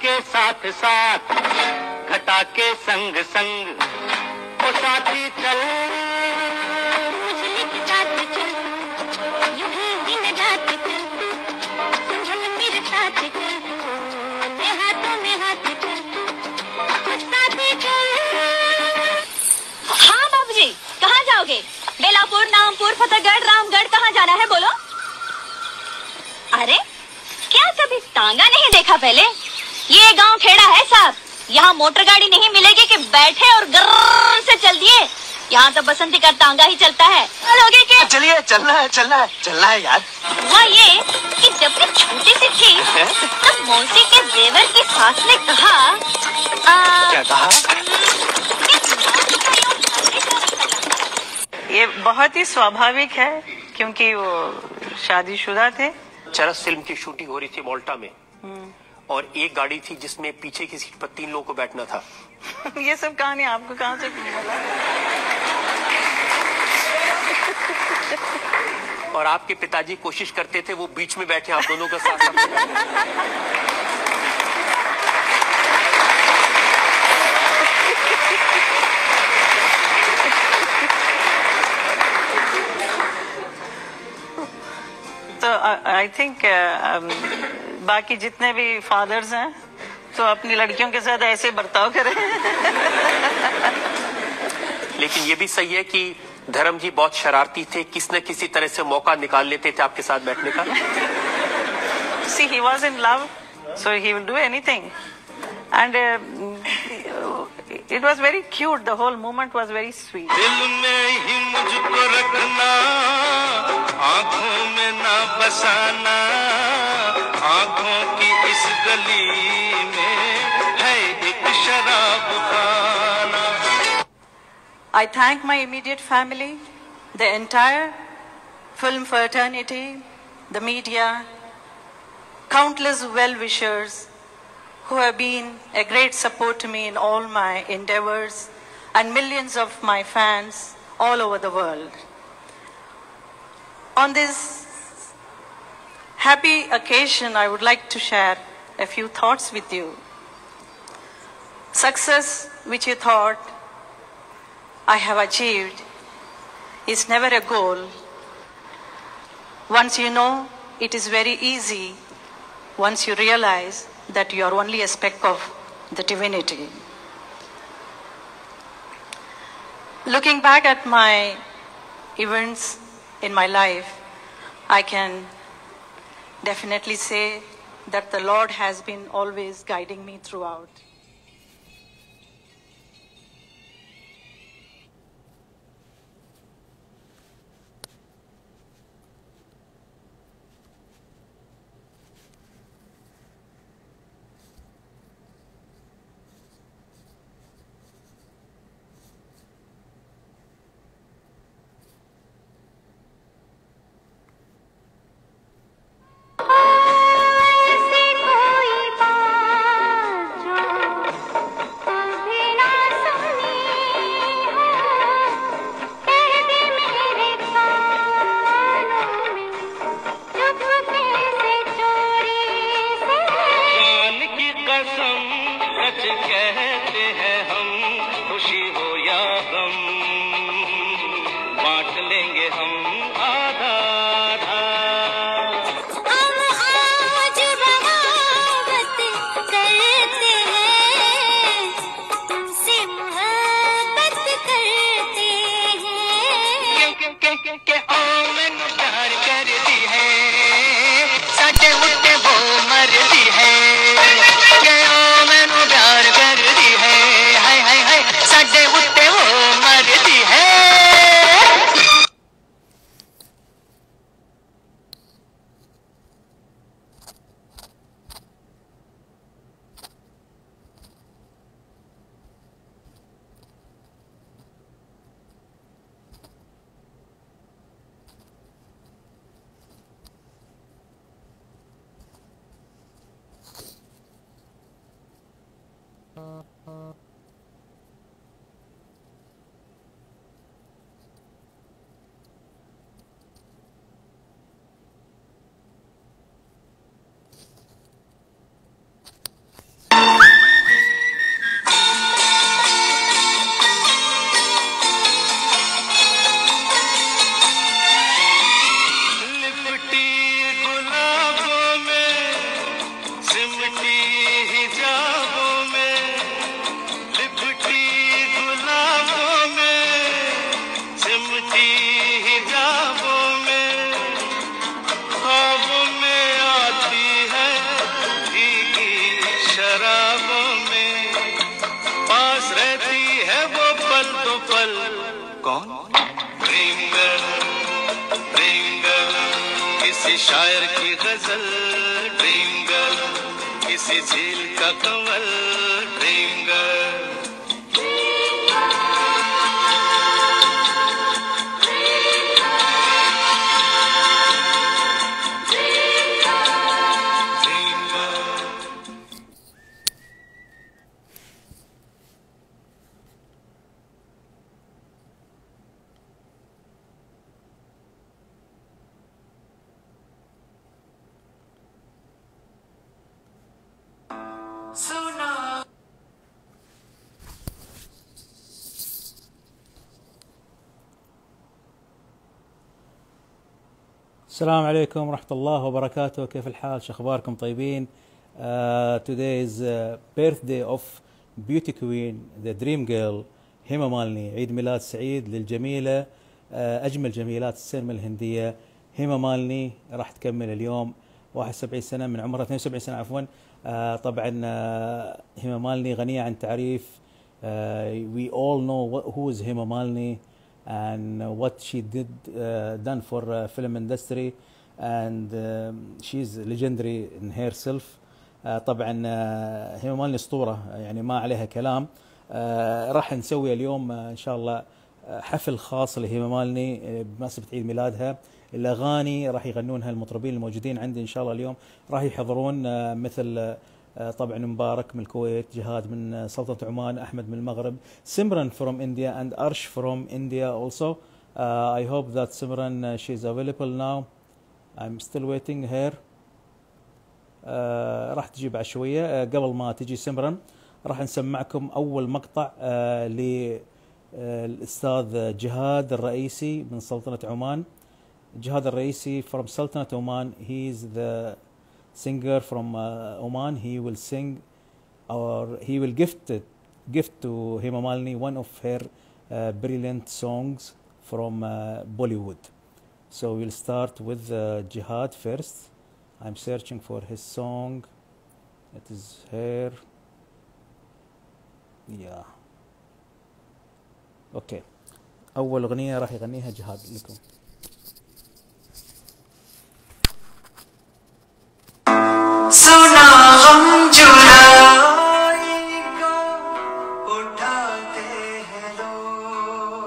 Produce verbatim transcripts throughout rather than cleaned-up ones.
के साथ साथ घटा के संग संग ओ साथी चल मुझे के साथ चल यूं ही दिन रात चल चल मेरे साथ चल मैं हाथों में हाथ चल ओ साथी चल। हाँ बाबूजी, कहाँ जाओगे? बेलापुर, नामपुर, फतेहगढ़, रामगढ़, कहाँ जाना है बोलो? अरे क्या कभी टांगा नहीं देखा पहले? ये गांव खेड़ा है साहब, यहाँ मोटर गाड़ी नहीं मिलेगी कि बैठे और गर्र से चल दिए। यहाँ तो बसंती का टांगा ही चलता है। लोगे के चलिए, चलना है चलना है चलना है यार। हुआ ये कि जब मैं छोटी सी थी तब मौसी के देवर की सास ने कहा आ, क्या कहा? ये बहुत ही स्वाभाविक है क्योंकि वो शादीशुदा थे। चरस फिल्म की शूटिंग हो रही थी मोल्टा में और एक गाड़ी थी जिसमें पीछे की सीट पर तीन लोगों को बैठना था। ये सब कहानी आपको कहाँ से मिला? और आपके पिताजी कोशिश करते थे वो बीच में बैठे, आप दोनों का साथ साथ। तो आई थिंक बाकी जितने भी फादर्स हैं तो अपनी लड़कियों के साथ ऐसे बर्ताव करें। लेकिन ये भी सही है कि धर्म जी बहुत शरारती थे, किस न किसी तरह से मौका निकाल लेते थे आपके साथ बैठने का। See, he was in love, so he will do anything, and uh, it was very cute. The whole moment was very sweet. दिल में ही मुझको रखना, आँखों में ना बसाना, आँखों की इस गली में है एक शराब खाना। I thank my immediate family, the entire film fraternity, the media, countless well-wishers who have been a great support to me in all my endeavors, and millions of my fans all over the world. On this happy occasion, I would like to share a few thoughts with you. Success which you thought I have achieved is never a goal. Once you know, it is very easy once you realize that you are only a speck of the divinity. Looking back at my events in my life, I can definitely say that the Lord has been always guiding me throughout. कौन? Dream girl, dream girl, किसी शायर की गजल, dream girl, किसी झील का कमल, dream girl. السلام عليكم ورحمة الله وبركاته. كيف الحال؟ شو أخباركم؟ طيبين؟ uh, Today is uh, birthday of beauty queen, the dream girl, هيما مالني. عيد ميلاد سعيد للجميلة، uh, أجمل جميلات السينما الهندية، هيما مالني. راح تكمل اليوم واحد وسبعين سنة من عمرها، اثنين وسبعين سنة عفوا. uh, طبعا uh, هيما مالني غنية عن تعريف. uh, We all know what, who is هيما مالني and uh, what she did uh, done for uh, film industry, and um, she's legendary in herself. uh, طبعا uh, هي مالني اسطوره، يعني ما عليها كلام. uh, راح نسوي اليوم uh, ان شاء الله uh, حفل خاص لهيما مالني uh, بمناسبه عيد ميلادها. الاغاني راح يغنونها المطربين الموجودين عندي ان شاء الله اليوم، راح يحضرون uh, مثل uh, طبعا مبارك من الكويت، جهاد من سلطنة عمان، أحمد من المغرب، Simran from India and Arsh from India also. uh, I hope that Simran uh, she is available now. I'm still waiting here. uh, راح تجي بعد شوية. uh, قبل ما تجي سمرن راح نسمعكم أول مقطع uh, للأستاذ جهاد الرئيسي من سلطنة عمان. جهاد الرئيسي from سلطنة عمان. He is the singer from uh, Oman. He will sing or he will gift it, gift to Hema Malini one of her uh, brilliant songs from uh, Bollywood. So we'll start with uh, Jihad first. I'm searching for his song. It is here. Yeah. Okay. أول أغنية راح يغنيها جهاد لكم. सुना गम जुदाई का उठाते हैं लोग,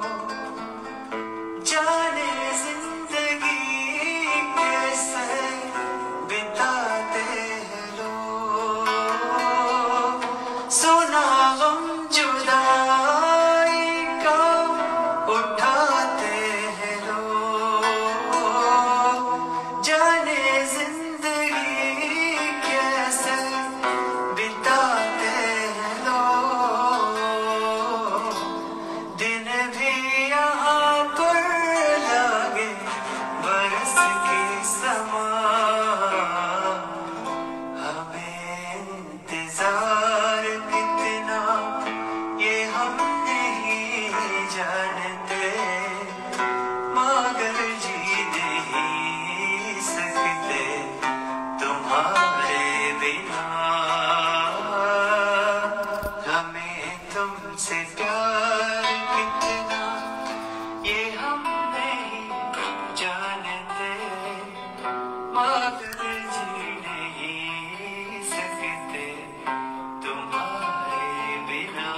जाने जिंदगी कैसे बिताते हैं लोग। सुना गम जुदाई का उठाते हैं लोग, जाने जिंदगी कैसे बिताते हैं लोग। दिन भी यहाँ पर लगे बरस के समान, हमें इंतजार कितना ये हम नहीं जानते, मगर जी नहीं सकते तुम्हारे बिना। हमें तुमसे प्यार कितना ये हम नहीं जानते, मगर जी नहीं सकते तुम्हारे बिना।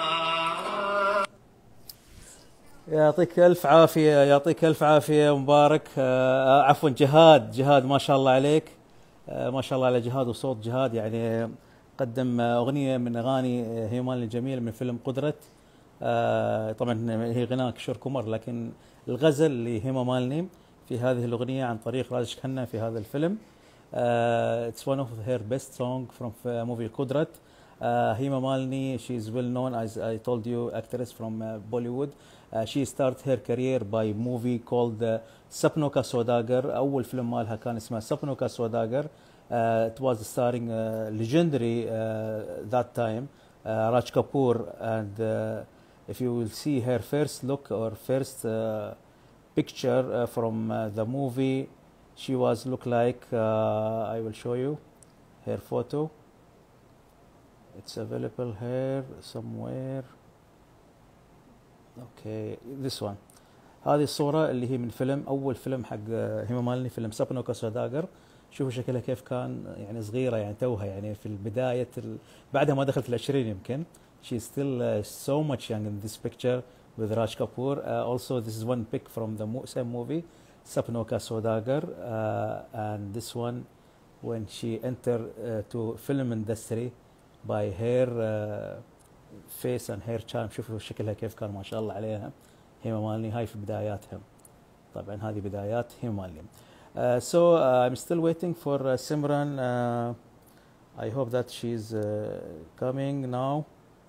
يعطيك ألف عافية، يعطيك ألف عافية مبارك. آه عفوا جهاد، جهاد ما شاء الله عليك. آه ما شاء الله على جهاد وصوت جهاد، يعني قدم آه أغنية من أغاني آه هيمان الجميل من فيلم قدرة. آه طبعا هي غناء كشور كمر، لكن الغزل لهيما مالني في هذه الأغنية عن طريق راجش خنة في هذا الفيلم. آه it's one of her best song from movie قدرة. Uh, Hema Malini, she is well known, as I told you, actress from uh, Bollywood. Uh, she started her career by movie called uh, Sapno Ka Saudagar. أول فيلم مالها كان اسمه Sapno Ka Saudagar. Uh, it was starring uh, legendary uh, that time uh, Raj Kapoor, and uh, if you will see her first look or first uh, picture uh, from uh, the movie, she was look like uh, I will show you her photo. It's available here somewhere. اوكي this one. هذه الصورة اللي هي من فيلم أول فيلم حق هيما مالني، فيلم سابنوكا سوداغر. شوفوا شكلها كيف كان، يعني صغيرة يعني توها يعني في البداية ال... بعدها ما دخلت العشرين يمكن. She's still uh, so much young in this picture with Raj Kapoor. Uh, also this is one pic from the mo- same movie, Sapnoka Saudagar. Uh, and this one when she entered uh, to film industry by her uh, face and hair charm. شوفوا شكلها كيف كان ما شاء الله عليها. هيما مالني هاي في بداياتها. طبعا هذه بدايات هيما مالني. Uh, so uh, I'm still waiting for uh, Simran. Uh, I hope that she's uh, coming now.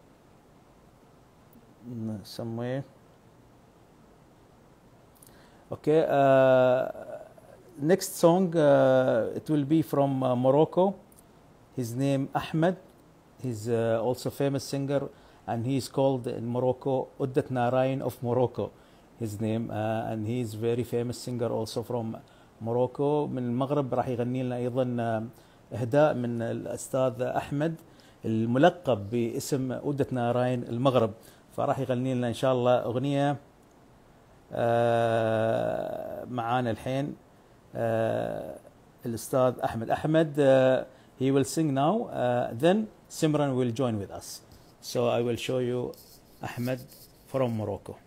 Mm, somewhere. Okay. Uh, next song uh, it will be from uh, Morocco. His name Ahmed. He's uh, also famous singer, and he's called in Morocco Uddat Narain of Morocco. His name uh, and he's very famous singer also from Morocco. من المغرب راح يغني لنا أيضا uh, إهداء من الأستاذ أحمد الملقب باسم أودة ناراين المغرب. فراح يغني لنا إن شاء الله أغنية uh, معانا الحين uh, الأستاذ أحمد. أحمد uh, he will sing now, uh, then Simran will join with us. So I will show you Ahmed from Morocco.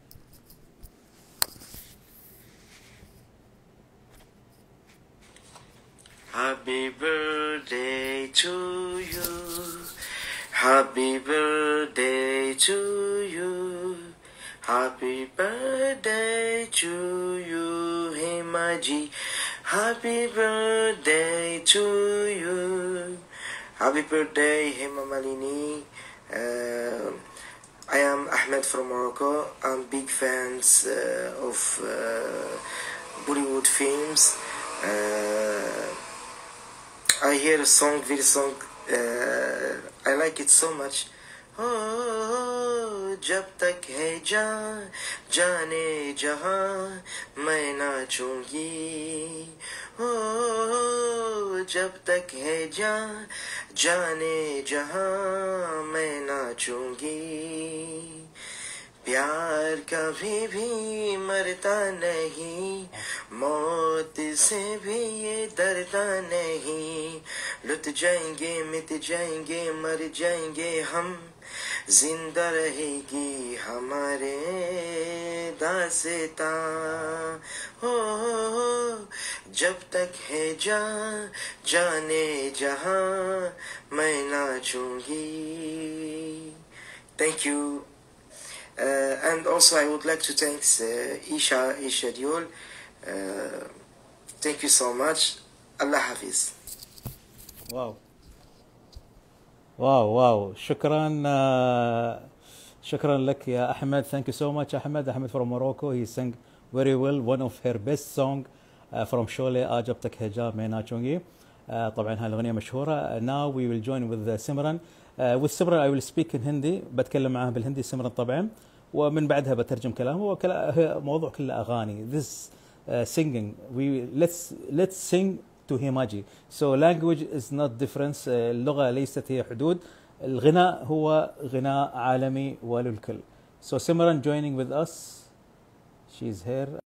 Happy birthday to you. Happy birthday to you. Happy birthday to you, Himaji. Happy birthday to you. Happy birthday, Hema Malini. Uh, I am Ahmed from Morocco. I'm big fans uh, of uh, Bollywood films. Uh, I hear a song, very song. Uh, I like it so much. Oh, जब तक है जान जाने जहां मैं नाचूंगी. Oh, जब तक है जान जाने जहां मैं नाचूंगी. प्यार कभी भी मरता नहीं, मौत से भी ये डरता नहीं. लुट जाएंगे मिट जाएंगे मर जाएंगे हम, जिंदा रहेगी हमारे दास्तां. हो जब तक है जान जाने जहां मैं नाचूंगी. Thank you. Uh, and also I would like to thank uh, Isha, Isha Diol. Uh, thank you so much. Allah Hafiz. Wow. Wow, wow. Shukran. Uh, shukran lak ya Ahmed. Thank you so much, Ahmed. Ahmed from Morocco. He sang very well. One of her best song uh, from Sholay, Ajab Tak Hijab Main Naachungi. Uh, طبعا هاي الأغنية مشهورة. Uh, now we will join with uh, Simran. Uh, with Simran I will speak in Hindi. بتكلم معها بالهندي Simran طبعا. ومن بعدها بترجم كلامه. وكلا موضوع كله أغاني. This uh, singing. We let's let's sing to Himaji. So language is not difference. uh, اللغة ليست هي حدود. الغناء هو غناء عالمي وللكل. So Simran joining with us. She's here.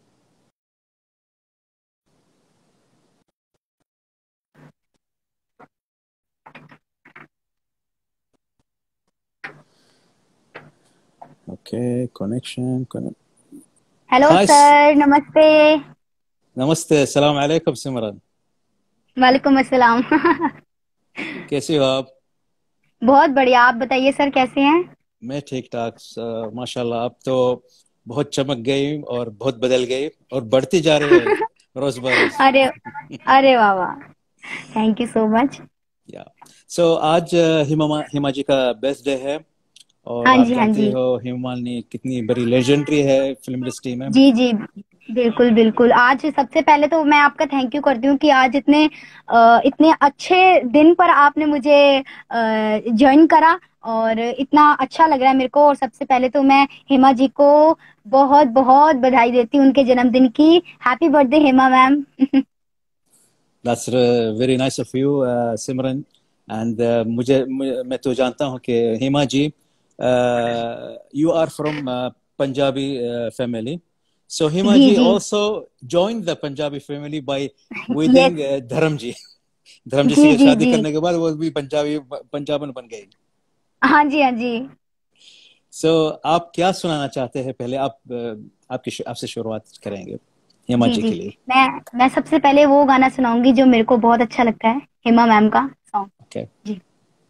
Okay, connection. Connect. Hello Hi. Sir, नमस्ते. नमस्ते. अस्सलाम वालेकुम सिमरन. वालेकुम अस्सलाम. कैसी हो आप? बहुत बढ़िया. आप बताइए सर, कैसे हैं? मैं ठीक ठाक. माशाल्लाह आप तो बहुत चमक गई और बहुत बदल गई और बढ़ती जा रही है रोज बरोज. अरे अरे वाह वाह, थैंक यू सो मच. या सो आज हिमा हिमा जी का बर्थडे है और हाँ आप जी, हाँ जानती जी. हो हिमा मालिनी कितनी बड़ी लेजेंडरी है फिल्म इंडस्ट्री में. जी जी, बिल्कुल बिल्कुल. आज सबसे पहले तो मैं आपका थैंक यू करती हूँ कि आज इतने अ, इतने अच्छे दिन पर आपने मुझे ज्वाइन करा और इतना अच्छा लग रहा है मेरे को. और सबसे पहले तो मैं हेमा जी को बहुत बहुत बधाई देती हूँ उनके जन्मदिन की. Happy birthday Hema ma'am. That's uh, very nice of you, uh, Simran. And uh, मुझे मैं तो जानता हूँ कि Hima ji, uh, you are from uh, Punjabi uh, family. So Hima ji ji ji also joined the Punjabi family by wedding yes uh, Dharam ji. धर्म जी जी से जी शादी जी करने के बाद वो भी पंजाबी पंजाबन बन गई। हाँ जी हाँ जी सो so, आप क्या सुनाना चाहते हैं? पहले आप अ, आपकी आपसे शुरुआत करेंगे हेमा जी जी जी के लिए। मैं मैं सबसे पहले वो गाना सुनाऊंगी जो मेरे को बहुत अच्छा लगता है, हेमा मैम का सॉन्ग। ओके जी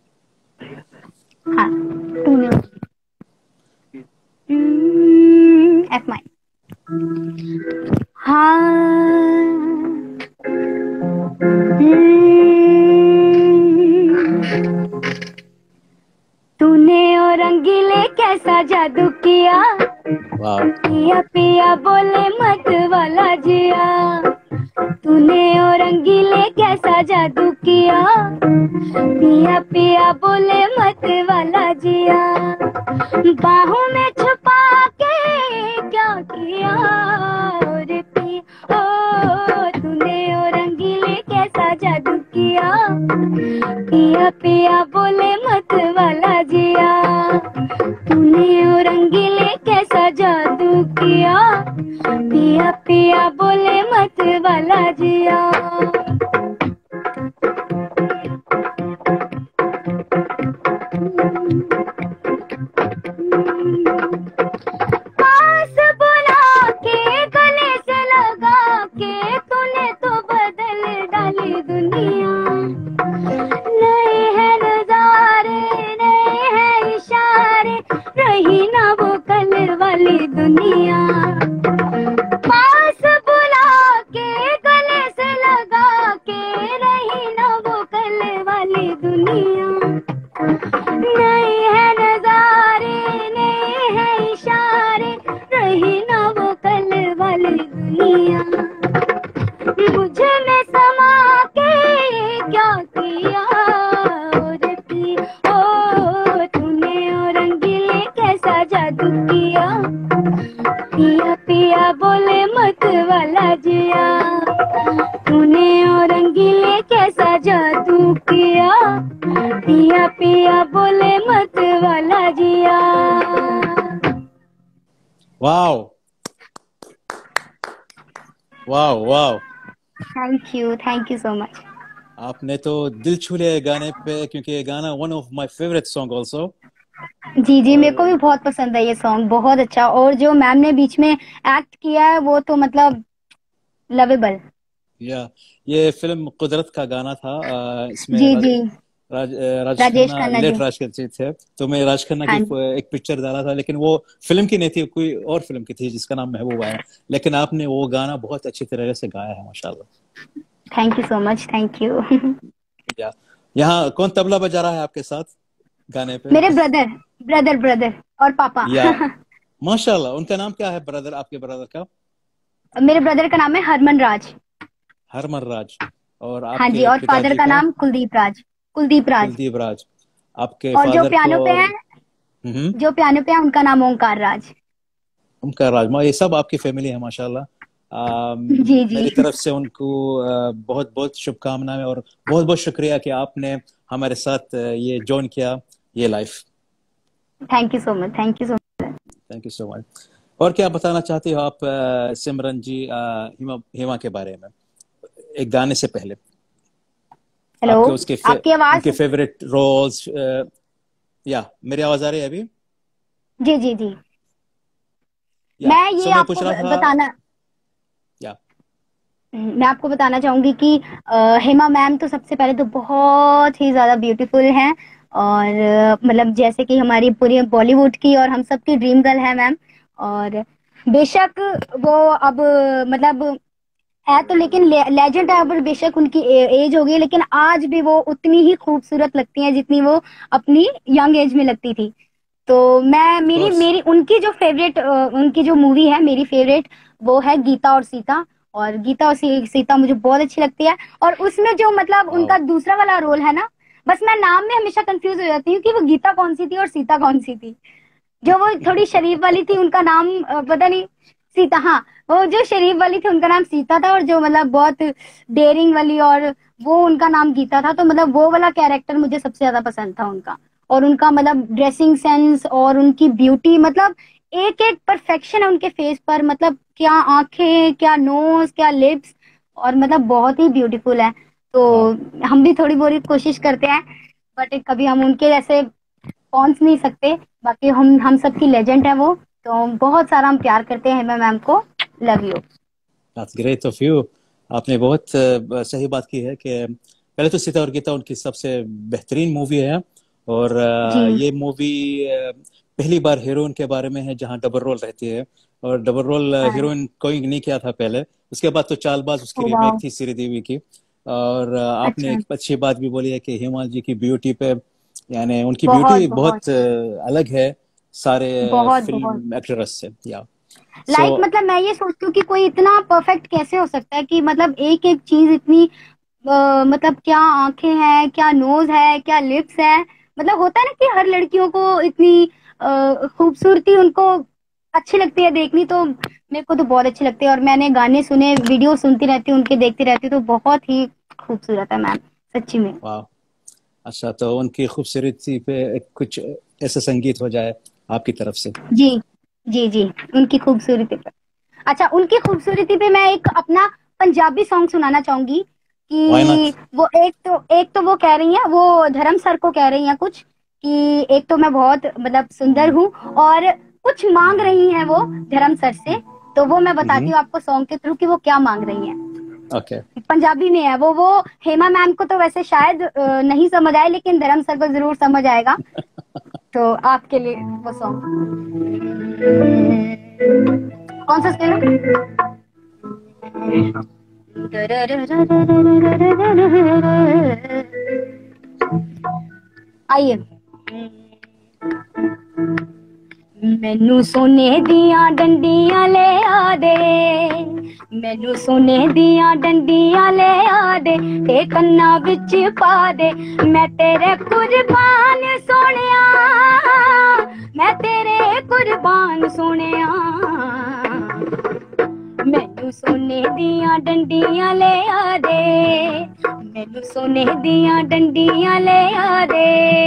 हाँ तूने एफ माइन हाँ तूने और रंगीले कैसा जादू किया, वाह पिया पिया बोले मत वाला जिया। तूने और रंगीले कैसा जादू किया, पिया पिया बोले मत वाला जिया। बाहों में छुपा के क्या किया रे पिया, ओ तूने और रंगीले कैसा जादू किया, पिया पिया बोले मत वाला जिया। तूने और रंगीले कैसा जादू किया, पिया पिया बोले मत वाला जिया। पास बुला के गले से लगा के तूने तो बदल डाली दुनिया। नए हैं नजारे नए हैं इशारे, रही ना वो कल वाली दुनिया। पास बुला के गले से लगा के रही ना वो कल वाली दुनिया। नए हैं नजारे नए हैं इशारे, रही ना वो कल वाली दुनिया। मुझे में समा के क्या किया रे पिया, ओ तूने और रंगीले कैसा जादू किया, पिया पिया बोले मत वाला जिया। तूने और रंगीले कैसा जादू किया, पिया पिया बोले मत वाला जिया। Wow wow wow thank you thank you so much. आपने तो दिल छू लिया ये गाने पे, क्योंकि ये गाना one of my favourite song also. जी जी मेरे को भी बहुत पसंद है ये सॉन्ग, बहुत अच्छा। और जो मैम ने बीच में एक्ट किया है वो तो मतलब लवेबल। या ये फिल्म कुदरत का गाना था, अ, इसमें जी राज, जी राज, राज राजेश खन्ना खन्ना लेट जी। राज खन्ना थे, तो मैं राज खन्ना हाँ की एक पिक्चर डाला था, लेकिन वो फिल्म की नहीं थी, कोई और फिल्म की थी जिसका नाम महबूबा है। लेकिन आपने वो गाना बहुत अच्छी तरह से गाया है माशाल्लाह। Thank you so much thank you. या यहाँ कौन तबला बजा रहा है आपके साथ गाने पे? मेरे ब्रदर ब्रदर ब्रदर और पापा। या माशाल्लाह, उनका नाम क्या है ब्रदर, आपके ब्रदर का? मेरे ब्रदर का नाम है हरमन राज। हरमन राज। और हाँ जी, आपके और फादर पिताजी का का? नाम कुलदीप राज। कुलदीप राज। कुलदीप राज। आपके और जो फादर पियानो को? पे है हम्म जो पियानो पे है उनका नाम ओंकार राज। उनका राज, ये सब आपकी फैमिली है माशाल्लाह। अम, जी जी मेरी तरफ से उनको अ, बहुत बहुत शुभकामनाएं और बहुत बहुत शुक्रिया कि आपने हमारे साथ अ, ये ज्वाइन किया ये life. Thank you so much thank you so much. Thank you so much. और क्या बताना चाहती हो आप अ, सिमरन जी, अ, हिमा हिमा के बारे में एक गाने से पहले? हेलो, आपके उसके फे, आपकी आवाज? उनके फेवरेट रोल्स, या मेरी आवाज आ रही है अभी? जी जी जी या, मैं ये so मैं आपको पूछ रहा था, बताना या मैं आपको बताना चाहूंगी कि अ, हेमा मैम तो सबसे पहले तो बहुत ही ज्यादा ब्यूटीफुल हैं। और अ, मतलब जैसे कि हमारी पूरी बॉलीवुड की और हम सबकी ड्रीम गर्ल है मैम। और बेशक वो अब मतलब है तो, लेकिन ले, लेजेंड है। अब बेशक उनकी ए, एज हो गई, लेकिन आज भी वो उतनी ही खूबसूरत लगती हैं जितनी वो अपनी यंग एज में लगती थी। तो मैं मेरी course. मेरी उनकी जो फेवरेट उनकी जो मूवी है, मेरी फेवरेट वो है गीता और सीता। और गीता और सी, सीता मुझे बहुत अच्छी लगती है। और उसमें जो मतलब Wow. उनका दूसरा वाला रोल है ना, बस मैं नाम में हमेशा कंफ्यूज हो जाती हूँ कि वो गीता कौन सी थी और सीता कौन सी थी। जो वो थोड़ी शरीफ वाली थी उनका नाम अ, पता नहीं, सीता। हाँ, वो जो शरीफ वाली थी उनका नाम सीता था, और जो मतलब बहुत डेयरिंग वाली और वो उनका नाम गीता था। तो मतलब वो वाला कैरेक्टर मुझे सबसे ज्यादा पसंद था उनका। और उनका मतलब ड्रेसिंग सेंस और उनकी ब्यूटी, मतलब एक एक परफेक्शन है उनके फेस पर, मतलब क्या आंखें, क्या नोज, क्या लिप्स, और मतलब बहुत ही ब्यूटीफुल है। तो हम भी थोड़ी बहुत कोशिश करते हैं, बट कभी हम उनके जैसे पहुंच नहीं सकते। बाकी हम हम सबकी लेजेंड है वो, तो बहुत सारा हम प्यार करते हैं हेमा मैम को। Love you. That's great of you. आपने बहुत अ, सही बात की है कि पहले तो सीता और गीता उनकी सबसे बेहतरीन मूवी है, और अ, जी ये मूवी पहली बार हीरोइन के बारे में है जहां डबल रोल रहती है, और डबल रोल हीरोइन कोई नहीं किया था पहले। उसके बाद तो चालबाज उसकी ओ रीमेक वाह, थी श्रीदेवी की। और अ, आपने अच्छा, एक अच्छी बात भी बोली है कि हेमा जी की ब्यूटी पे, यानी उनकी बहुत ब्यूटी बहुत बहुत अ, अलग है सारे बहुत बहुत फिल्म एक्ट्रेस से। या सो लाइक मतलब मैं ये सोचती हूँ कि कोई इतना परफेक्ट कैसे हो सकता है, कि मतलब एक एक चीज इतनी अ, मतलब क्या आंखें हैं, क्या नोज है, क्या लिप्स है। मतलब होता है ना कि हर लड़कियों को इतनी अ, खूबसूरती उनको अच्छी लगती है देखनी, तो मेरे को तो बहुत अच्छी लगती है। और मैंने गाने सुने, वीडियो सुनती रहती हूँ, उनके देखती रहती हूँ, तो बहुत ही खूबसूरत है मैम, सच्ची में। वाह। अच्छा, तो उनकी खूबसूरती पे एक कुछ ऐसा संगीत हो जाए आपकी तरफ से। जी जी जी, उनकी खूबसूरती पे। अच्छा, उनकी खूबसूरती पे मैं एक अपना पंजाबी सॉन्ग सुनाना चाहूंगी व्हाई नॉट। कि वो एक तो एक तो वो कह रही हैं, वो धर्म सर को कह रही हैं कुछ, कि एक तो मैं बहुत मतलब सुंदर हूँ, और कुछ मांग रही हैं वो धर्म सर से। तो वो मैं बताती हूँ आपको सॉन्ग के थ्रू कि वो क्या मांग रही हैं। ओके। पंजाबी में है वो वो हेमा मैम को तो वैसे शायद अ, नहीं समझ आए, लेकिन धर्म सर को जरूर समझ आएगा। तो आपके लिए वो सॉन्ग कौन सा स्केल? आइए। मैनू सोने दियां डंडियां ले आ दे, मैनू सोने दियां डंडियां ले आ दे, ते कन्ना विच पा दे, मैं तेरे कुर्बान सोनिया, मैं तेरे कुर्बान सोनिया। मैनू सोने दियां डंडियां ले आ दे, मैनू सोने दियां डंडियां ले आ दे।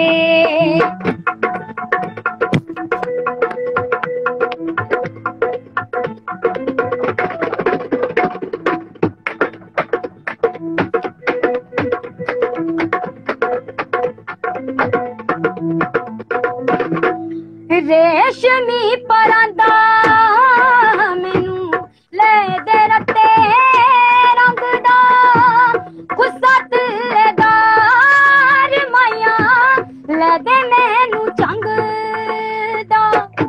रेशमी परांदा मैनू ले दे रते रंग दा, गुस्सा तिलेदार माया ले दे मैनू चंग दा।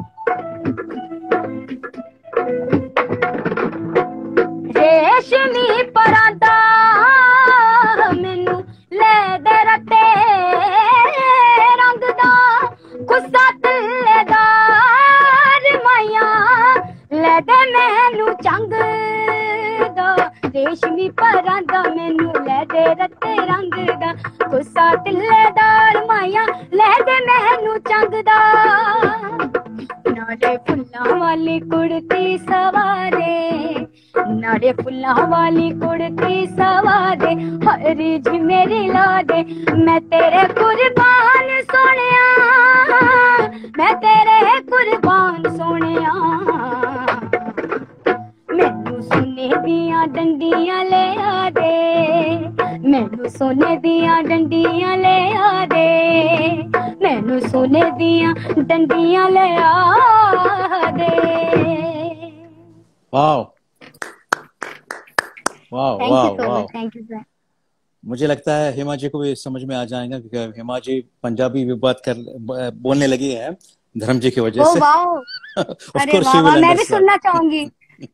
रेशमी परांदा मैनू ले दे रते रंग दा, गुस्सा तिलेदार माया ले दे मैनू चंग दा। रेशमी परांदा मैनू ले दे रते रंग दा, गुस्सा तिलेदार माया ले दे मैनू चंग दा। नाड़े फुल्लां वाली कुड़ती सवारे, नाड़े फुल्लां वाली कुड़ती सवारे, हरी जी मेरी ला दे, मैं तेरे कुर्बान सोनिया, मैं तेरे कुर्बान सोनिया। मैनू सोने दियां डंडियां ले आ दे, मैनू सोने दियां डंडियां ले आ दे, मैनू सोने दियां डंडियां ले आ दे। Wow wow thank you wow so wow. Much, thank you sir. मुझे लगता है हेमा जी को भी समझ में आ जाएगा, क्योंकि हेमा जी पंजाबी भी बात कर बोलने लगी है धर्म जी की वजह ओ से। वाओ, ऑफ अरे कोर्स वाह शी वाह, विल मैं भी सुनना चाहूंगी।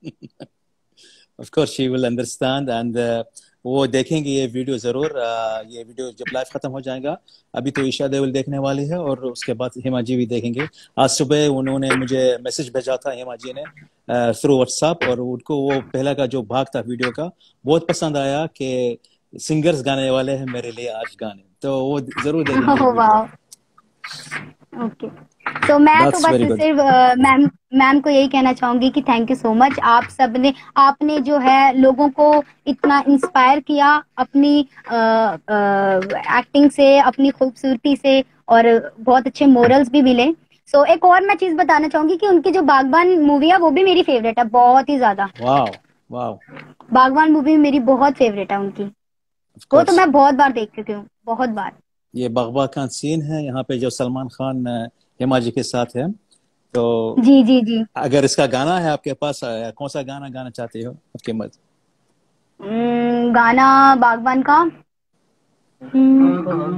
Of course she will understand, and वो देखेंगे ये वीडियो जरूर। uh, ये वीडियो जब लाइव खत्म हो जाएगा, अभी तो ईशा देओल देखने वाली है, और उसके बाद हेमा जी भी देखेंगे। आज सुबह उन्होंने मुझे मैसेज भेजा था हेमा जी ने थ्रू व्हाट्सएप, और उनको वो पहला का जो भाग था वीडियो का बहुत पसंद आया, कि सिंगर्स गाने वाले हैं मेरे लिए आज गाने, तो वो जरूर देखेंगे ओ वीडियो। वाह, ओके। तो मैं तो दैट्स बस वेरी गुड। सिर्फ अ, मैम मैम को यही कहना चाहूंगी कि थैंक यू सो मच। आप सबने आपने जो है लोगों को इतना इंस्पायर किया अपनी एक्टिंग से, अपनी खूबसूरती से, और बहुत अच्छे मोरल्स भी मिले। सो एक और मैं चीज बताना चाहूंगी कि उनकी जो बागबान मूवी है वो भी मेरी फेवरेट है, बहुत ही ज्यादा। वाह वाह। बागबान मूवी मेरी बहुत फेवरेट है उनकी, वो तो मैं बहुत बार देख चुकी हूँ, बहुत बार। ये बागबा का सीन है यहाँ पे जो सलमान खान हेमा जी के साथ है, तो जी जी जी। अगर इसका गाना है आपके पास, कौन सा गाना गाना चाहते हो आपके मत? हम्म, गाना बागबान का। हम्म,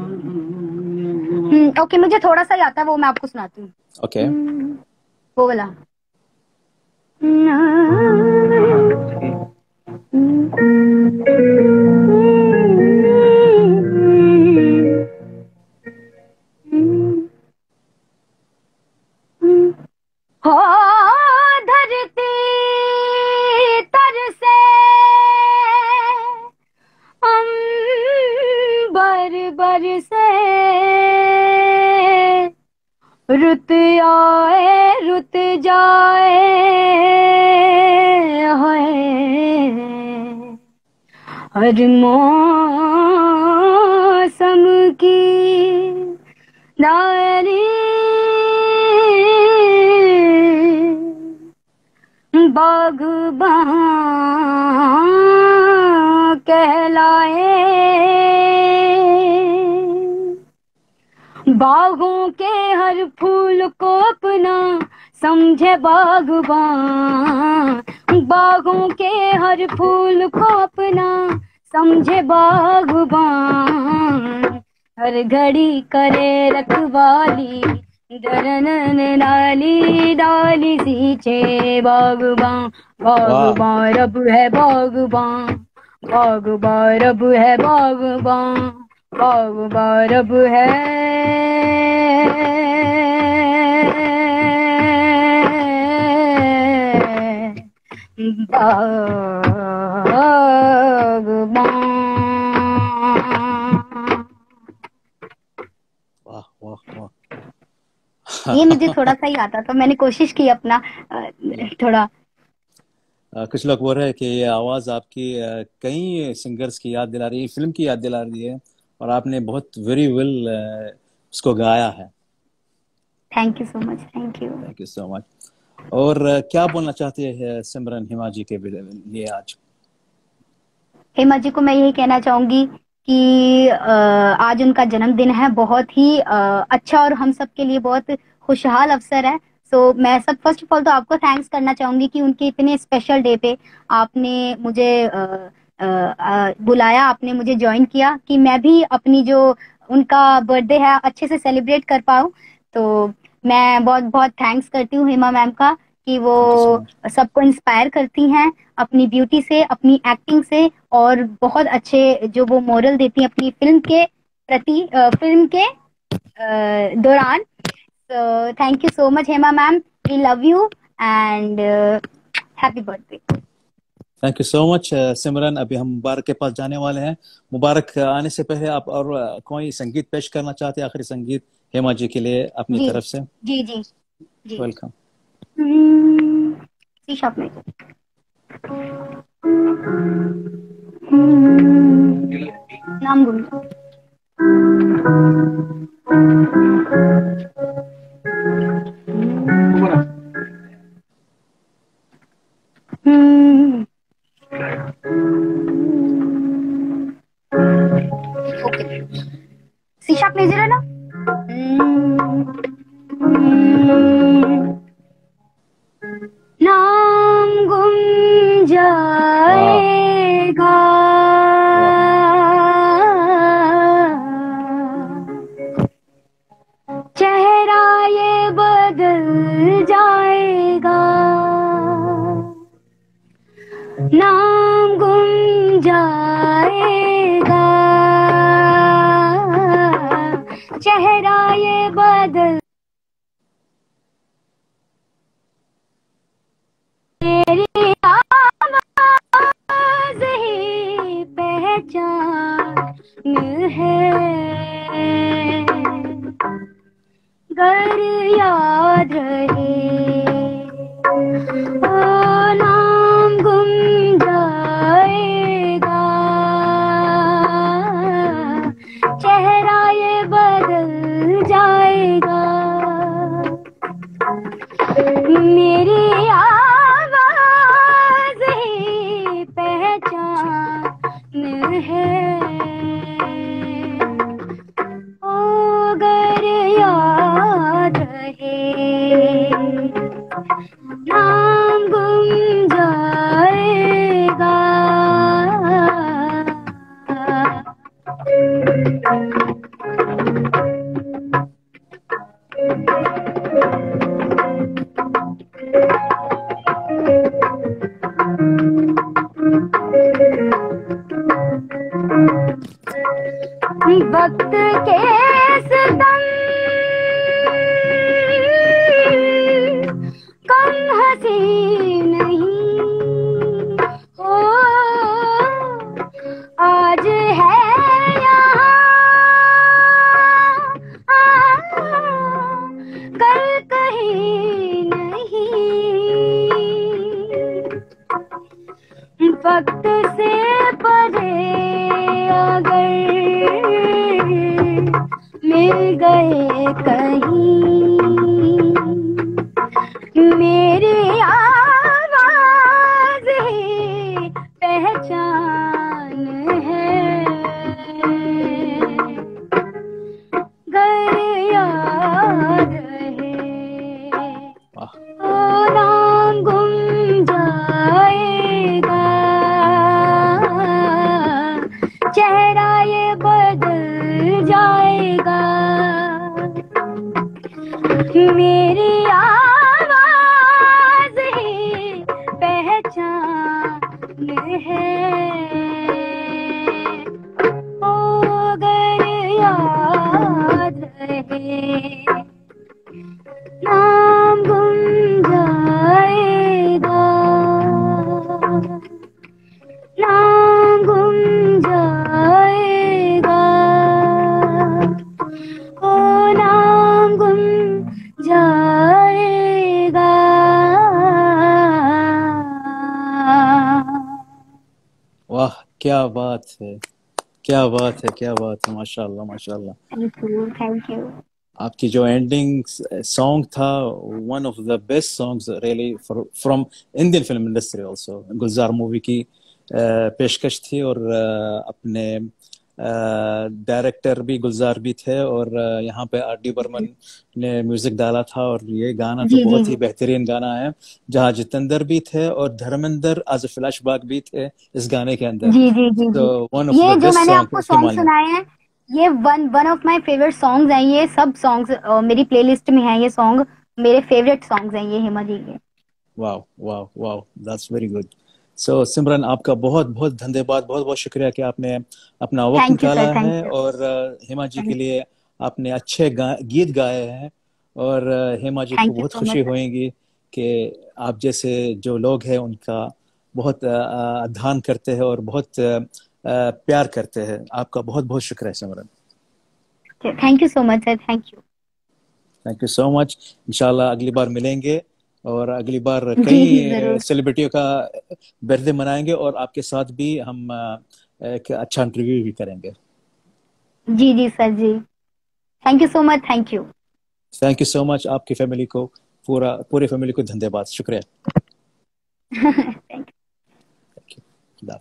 हम्म, ओके, मुझे थोड़ा सा ही आता है, वो मैं आपको सुनाती हूँ। ओके। वो वाला। हो धरती तरसे अंबर बरसे, रुत आए रुत जाए है, हर मौसम की डायरी बागबान कहलाए, बागों के हर फूल को अपना समझे बागबान, बागों के हर फूल को अपना समझे बागबान, हर घड़ी करे रखवाली डरन डाली डाली सींचे बागबान, बागबान रब है बागबान, बागबान रब है बागबान, बागबान रब है बागबान। वाह वाह वाह। ये मुझे थोड़ा सा ही आता, तो मैंने कोशिश की अपना थोड़ा। आ, कुछ लोग बोल रहे हैं कि ये आवाज आपकी कई सिंगर्स की याद दिला रही है, फिल्म की याद दिला रही है, और आपने बहुत वेरी वेल उसको गाया है। Thank you so much, thank you thank you so much. और क्या बोलना चाहते हैं सिमरन हेमा जी के लिए आज? हेमा जी को मैं यही कहना चाहूंगी कि आज उनका जन्मदिन है, बहुत ही अच्छा और हम सब के लिए बहुत खुशहाल अवसर है। सो मैं सब फर्स्ट ऑफ ऑल तो आपको थैंक्स करना चाहूंगी कि उनके इतने स्पेशल डे पे आपने मुझे आ, आ, आ, बुलाया, आपने मुझे ज्वाइन किया कि मैं भी अपनी जो उनका बर्थडे है अच्छे से सेलिब्रेट कर पाऊँ। तो मैं बहुत बहुत थैंक्स करती हूँ हेमा मैम का कि वो सबको इंस्पायर करती हैं अपनी ब्यूटी से, अपनी एक्टिंग से, और बहुत अच्छे जो वो मोरल देती हैं अपनी फिल्म के प्रति, फिल्म के दौरान। So thank you so much Hema ma'am, we love you and uh, happy birthday. Thank you so much Simran. अभी हम मुबारक के पास जाने वाले हैं। मुबारक आने से पहले आप और कोई संगीत पेश करना चाहते हैं, आखिरी संगीत हेमा जी के लिए अपनी जी, तरफ से? जी जी जी वेलकम। शीशा में नाम गुम ओके, शीशा प्लेजर है ना। नाम गुम जाएगा चेहरा ये बदल जाएगा, नाम गुम जाएगा चेहरा ये बदल, तेरी आवाज़ ही पहचान है, गर याद रहे ओ नाम गुम जाएगा चेहरा ये बदल जाएगा। वक्त के सितम कम हंसी नहीं हो, आज है यहाँ कल कहीं नहीं। वक्त से परे अगर मिल गए कहीं, मेरी आवाज ही पहचान है। घर याद रहे ओ नाम गुम जाएगा, चेहरा ये बदल जाएगा। मेरी आवाज ही पहचान है। ओ अगर याद रहे नाम गुम जाएगा, नाम गुम जाएगा, ओ नाम गुम जाएगा। वाह क्या बात है, क्या बात है, क्या बात है, माशाल्लाह माशाल्लाह। Thank you, thank you. आपकी जो एंडिंग सॉन्ग था, one of the best songs really from Indian film industry also. Gulzar movie की पेशकश थी और अपने डायरेक्टर भी गुलजार भी थे और यहाँ पे आर डी बर्मन ने म्यूजिक डाला था और ये गाना तो बहुत ही बेहतरीन गाना है, जहाँ जितेंद्र भी थे और धर्मेंद्र एज अ फ्लैशबैक भी थे इस गाने के अंदर। जी जी जी, तो वन ऑफ ये द जो बेस्ट मैंने आपको सॉन्ग सॉन्ग सुनाए हैं, ये one one of my favourite songs हैं। ये सब सॉन्ग्स मेरी प्लेलिस्ट में हैं। ये सॉन्ग मेरे फेवरेट सॉन्ग्स हैं, ये हेमा जी के। Wow wow wow, that's very good. So Simran, आपका बहुत बहुत धन्यवाद, बहुत बहुत शुक्रिया कि आपने अपना वक्त निकाला है और हेमा जी के लिए आपने अच्छे गीत गाए हैं और हेमा जी को बहुत खुशी होगी कि आप जैसे जो लोग हैं उनका बहुत अध्ययन करते हैं और बहुत प्यार करते हैं। आपका बहुत बहुत शुक्रिया Simran. Thank you so much sir, thank you thank you so much. इंशाल्लाह अगली बार मिलेंगे और अगली बार कई सेलिब्रिटियों का बर्थडे मनाएंगे और आपके साथ भी हम एक अच्छा इंटरव्यू भी करेंगे। जी जी सर जी, thank you so much. Thank you thank you so much. आपकी फैमिली को, पूरा पूरे फैमिली को धन्यवाद, शुक्रिया। Thank you.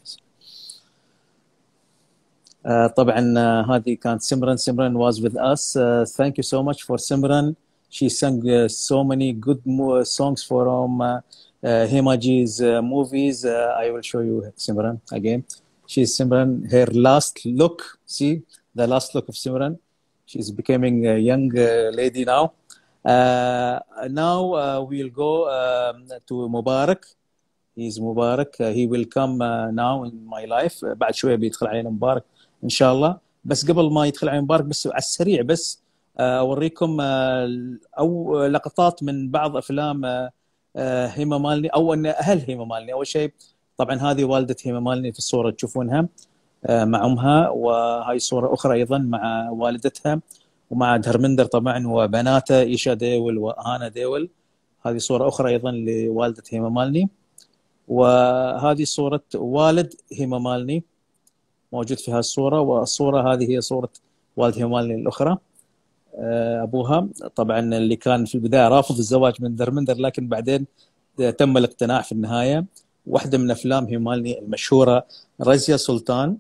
طبعا هذه كانت سمرن. سمرن was with us. Uh, thank you so much for Simran. She sang uh, so many good mo- songs from uh, uh, Hema Ji's uh, movies. Uh, I will show you Simran again. She's Simran. Her last look. See the last look of Simran. She's becoming a young uh, lady now. Uh, now uh, we'll go um, to Mubarak. He's Mubarak. Uh, he will come uh, now in my life. Uh, بعد شوية بيدخل علينا مبارك إن شاء الله. بس قبل ما يدخل علينا مبارك بس على السريع بس أوريكم أو لقطات من بعض أفلام هيما مالني أو أن أهل هيما مالني. أول شيء طبعا هذه والدة هيما مالني في الصورة تشوفونها مع أمها، وهاي صورة أخرى أيضا مع والدتها ومع دهرمندر طبعا وبناته إيشا ديول وهانا ديول. هذه صورة أخرى أيضا لوالدة هيما مالني، وهذه صورة والد هيما مالني موجود في هالصورة، والصورة هذه هي صورة والد هيما مالني الأخرى أبوها طبعا اللي كان في البداية رافض الزواج من درمندر لكن بعدين تم الاقتناع في النهاية. واحدة من أفلام هيما مالني المشهورة رزية سلطان،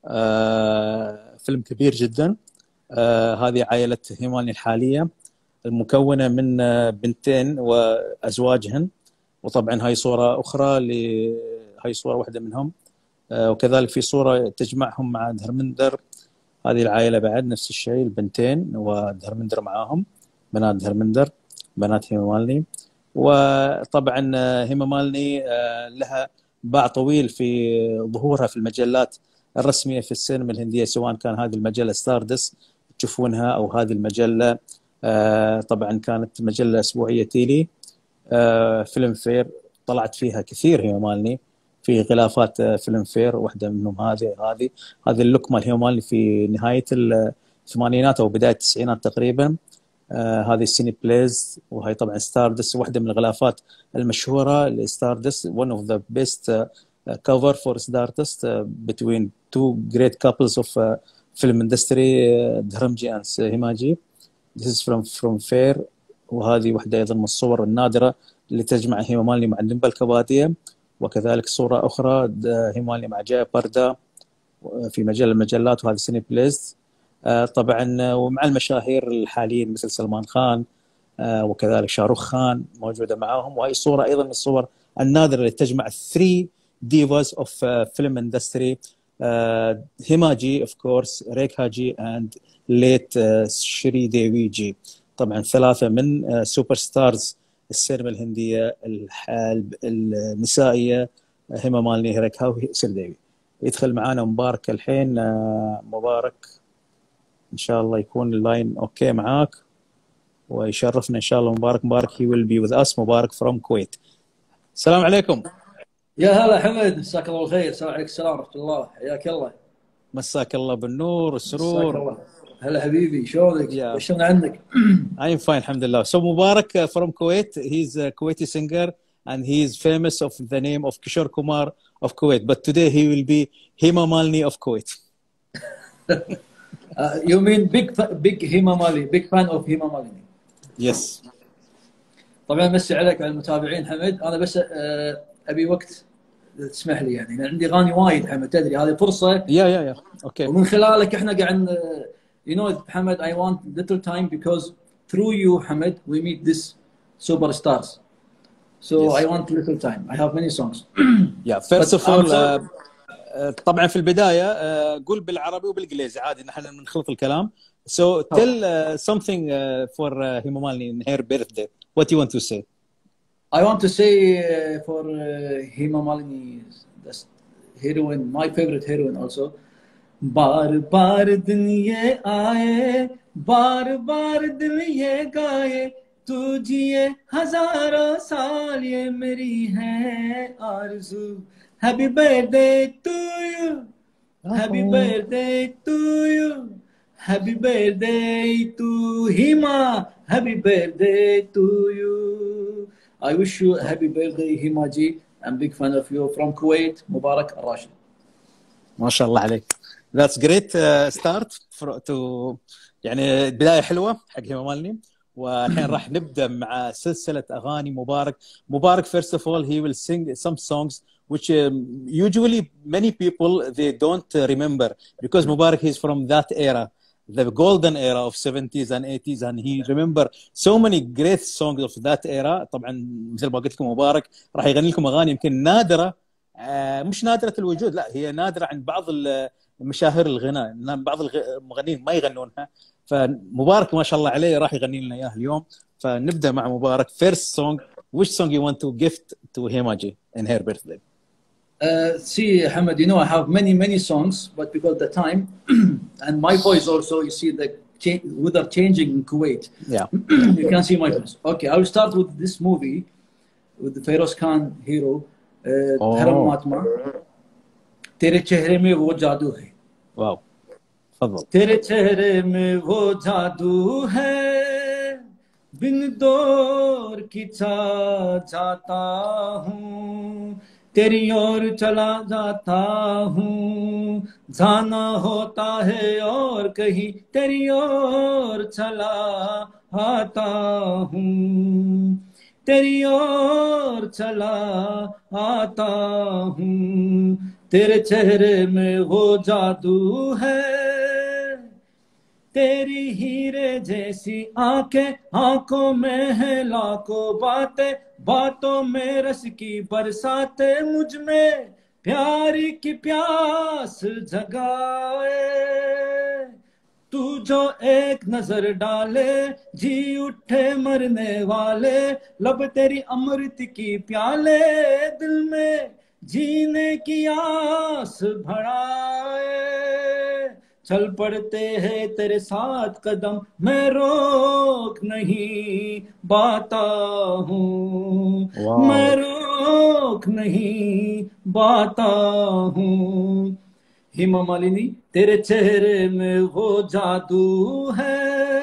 فيلم كبير جدا. هذه عائلة هيما مالني الحالية المكونة من بنتين وأزواجهن، وطبعا هاي صورة أخرى ل هاي صورة واحدة منهم، وكذلك في صورة تجمعهم مع دهرمندر. هذه العائلة بعد نفس الشيء، البنتين ودهرمندر معاهم، بنات دهرمندر بنات هيما مالني. وطبعا هيما مالني لها باع طويل في ظهورها في المجلات الرسميه في السينما الهنديه، سواء كان هذه المجله ستاردس تشوفونها او هذه المجله آه طبعا كانت مجله اسبوعيه تيلي آه فيلم فير، طلعت فيها كثير هيما مالني في غلافات آه فيلم فير، واحده منهم هذه هذه هذه اللوك مال هيما مالني في نهايه الثمانينات او بدايه التسعينات تقريبا. آه هذه سيني بليز، وهي طبعا ستاردس واحده من الغلافات المشهوره لستاردس. one of the best uh, cover for Stardust uh, between two great couples of uh, film industry uh, Dharamji and Himaji. This is from from Fair. وهذه واحدة أيضا من الصور النادرة اللي تجمع هيما مالني مع النمبا الكبادية. وكذلك صورة أخرى هيما مالني مع جاي بردا في مجال المجلات، وهذه سيني بليز uh, طبعا. ومع المشاهير الحاليين مثل سلمان خان uh, وكذلك شاروخ خان موجودة معاهم. وهي صورة أيضا من الصور النادرة اللي تجمع three divas of uh, film industry, uh, Himaji of course, Rekha ji and late uh, Shri Devi ji. طبعا ثلاثة من uh, سوبر ستارز السينما الهندية النسائية، هيما مالني، ريكها وشري ديفي. يدخل معانا مبارك الحين. uh, مبارك إن شاء الله يكون اللاين أوكي معاك ويشرفنا إن شاء الله. مبارك مبارك he will be with us. مبارك from Kuwait. السلام عليكم. يا هلا حمد، مساك الله بالخير. السلام عليكم. السلام ورحمة الله، حياك الله. مساك الله بالنور والسرور. مساك الله. هلا حبيبي، شلونك؟ وشلون عندك؟ I'm fine الحمد لله. So Mubarak uh, from Kuwait, he's a Kuwaiti singer and he is famous of the name of Kishore Kumar of Kuwait, but today he will be Hema Malini of Kuwait. uh, you mean big big Hema Malini, big fan of Hema Malini? Yes. طبعا مسي عليك وعلى المتابعين حمد. انا بس ابي وقت تسمح لي، يعني عندي اغاني وايد حمد، تدري هذه فرصه. يا يا يا اوكي. ومن خلالك احنا قاعد you know حمد I want little time because through you حمد we meet this superstars, so yes. I want little time. I have many songs. yeah first of all uh, طبعا في البدايه uh, قول بالعربي وبالانجليزي عادي، نحن نخلط الكلام. So tell uh, something uh, for uh, Hema Malini in her birthday. What do you want to say? I want to say uh, for uh, Hema Malini, the heroine, my favorite heroine also. बार बार दिन ये आए, बार बार दिन ये गाए, तू जिए हजारों साल ये मेरी है आरज़ू. Happy birthday to you, happy birthday to you, happy birthday to Hema, happy birthday to you. I wish you a happy birthday Hema ji. I'm big fan of you from Kuwait. Mubarak Al-Rashid. ما شاء الله عليك. That's great uh, start for, to يعني بداية حلوة حق هيما مالني. والحين راح نبدأ مع سلسلة أغاني مبارك. مبارك first of all he will sing some songs which um, usually many people they don't uh, remember because Mubarak is from that era, the golden era of seventies and eighties, and he remember so many great songs of that era. طبعا مثل ما قلت لكم مبارك راح يغني لكم أغاني يمكن نادرة، آه مش نادرة الوجود، لا هي نادرة عند بعض مشاهير الغناء، بعض المغنيين ما يغنونها. فمبارك ما شاء الله عليه راح يغني لنا اياها اليوم. فنبدا مع مبارك. First song, which song you want to gift to Himaji in her birthday? Uh, see, Hamad, you know I have many many songs, but because the time and my voice also, you see the cha- weather changing in Kuwait. Yeah, you can see my voice. Okay, I will start with this movie with the Feroz Khan hero, uh, oh. Dharam Matma. तेरे चेहरे में वो जादू है. Wow, तफضل. तेरे चेहरे में वो जादू है, बिन दौर की चा जाता हूँ, तेरी ओर चला जाता हूँ, जाना होता है और कहीं तेरी ओर चला आता हूँ, तेरी ओर चला आता हूँ, तेरे चेहरे में वो जादू है, तेरी हीरे जैसी आंखें, आंखों में है लाखों बातें, बातों में रस की बरसाते, मुझ में प्यार की प्यास जगाए, तू जो एक नजर डाले जी उठे मरने वाले, लब तेरी अमृत की प्याले, दिल में जीने की आस भराए, चल पड़ते हैं तेरे साथ कदम, मैं रोक नहीं बाता हूँ, वाह। मैं रोक नहीं बाता हूँ। हेमा मालिनी तेरे चेहरे में वो जादू है।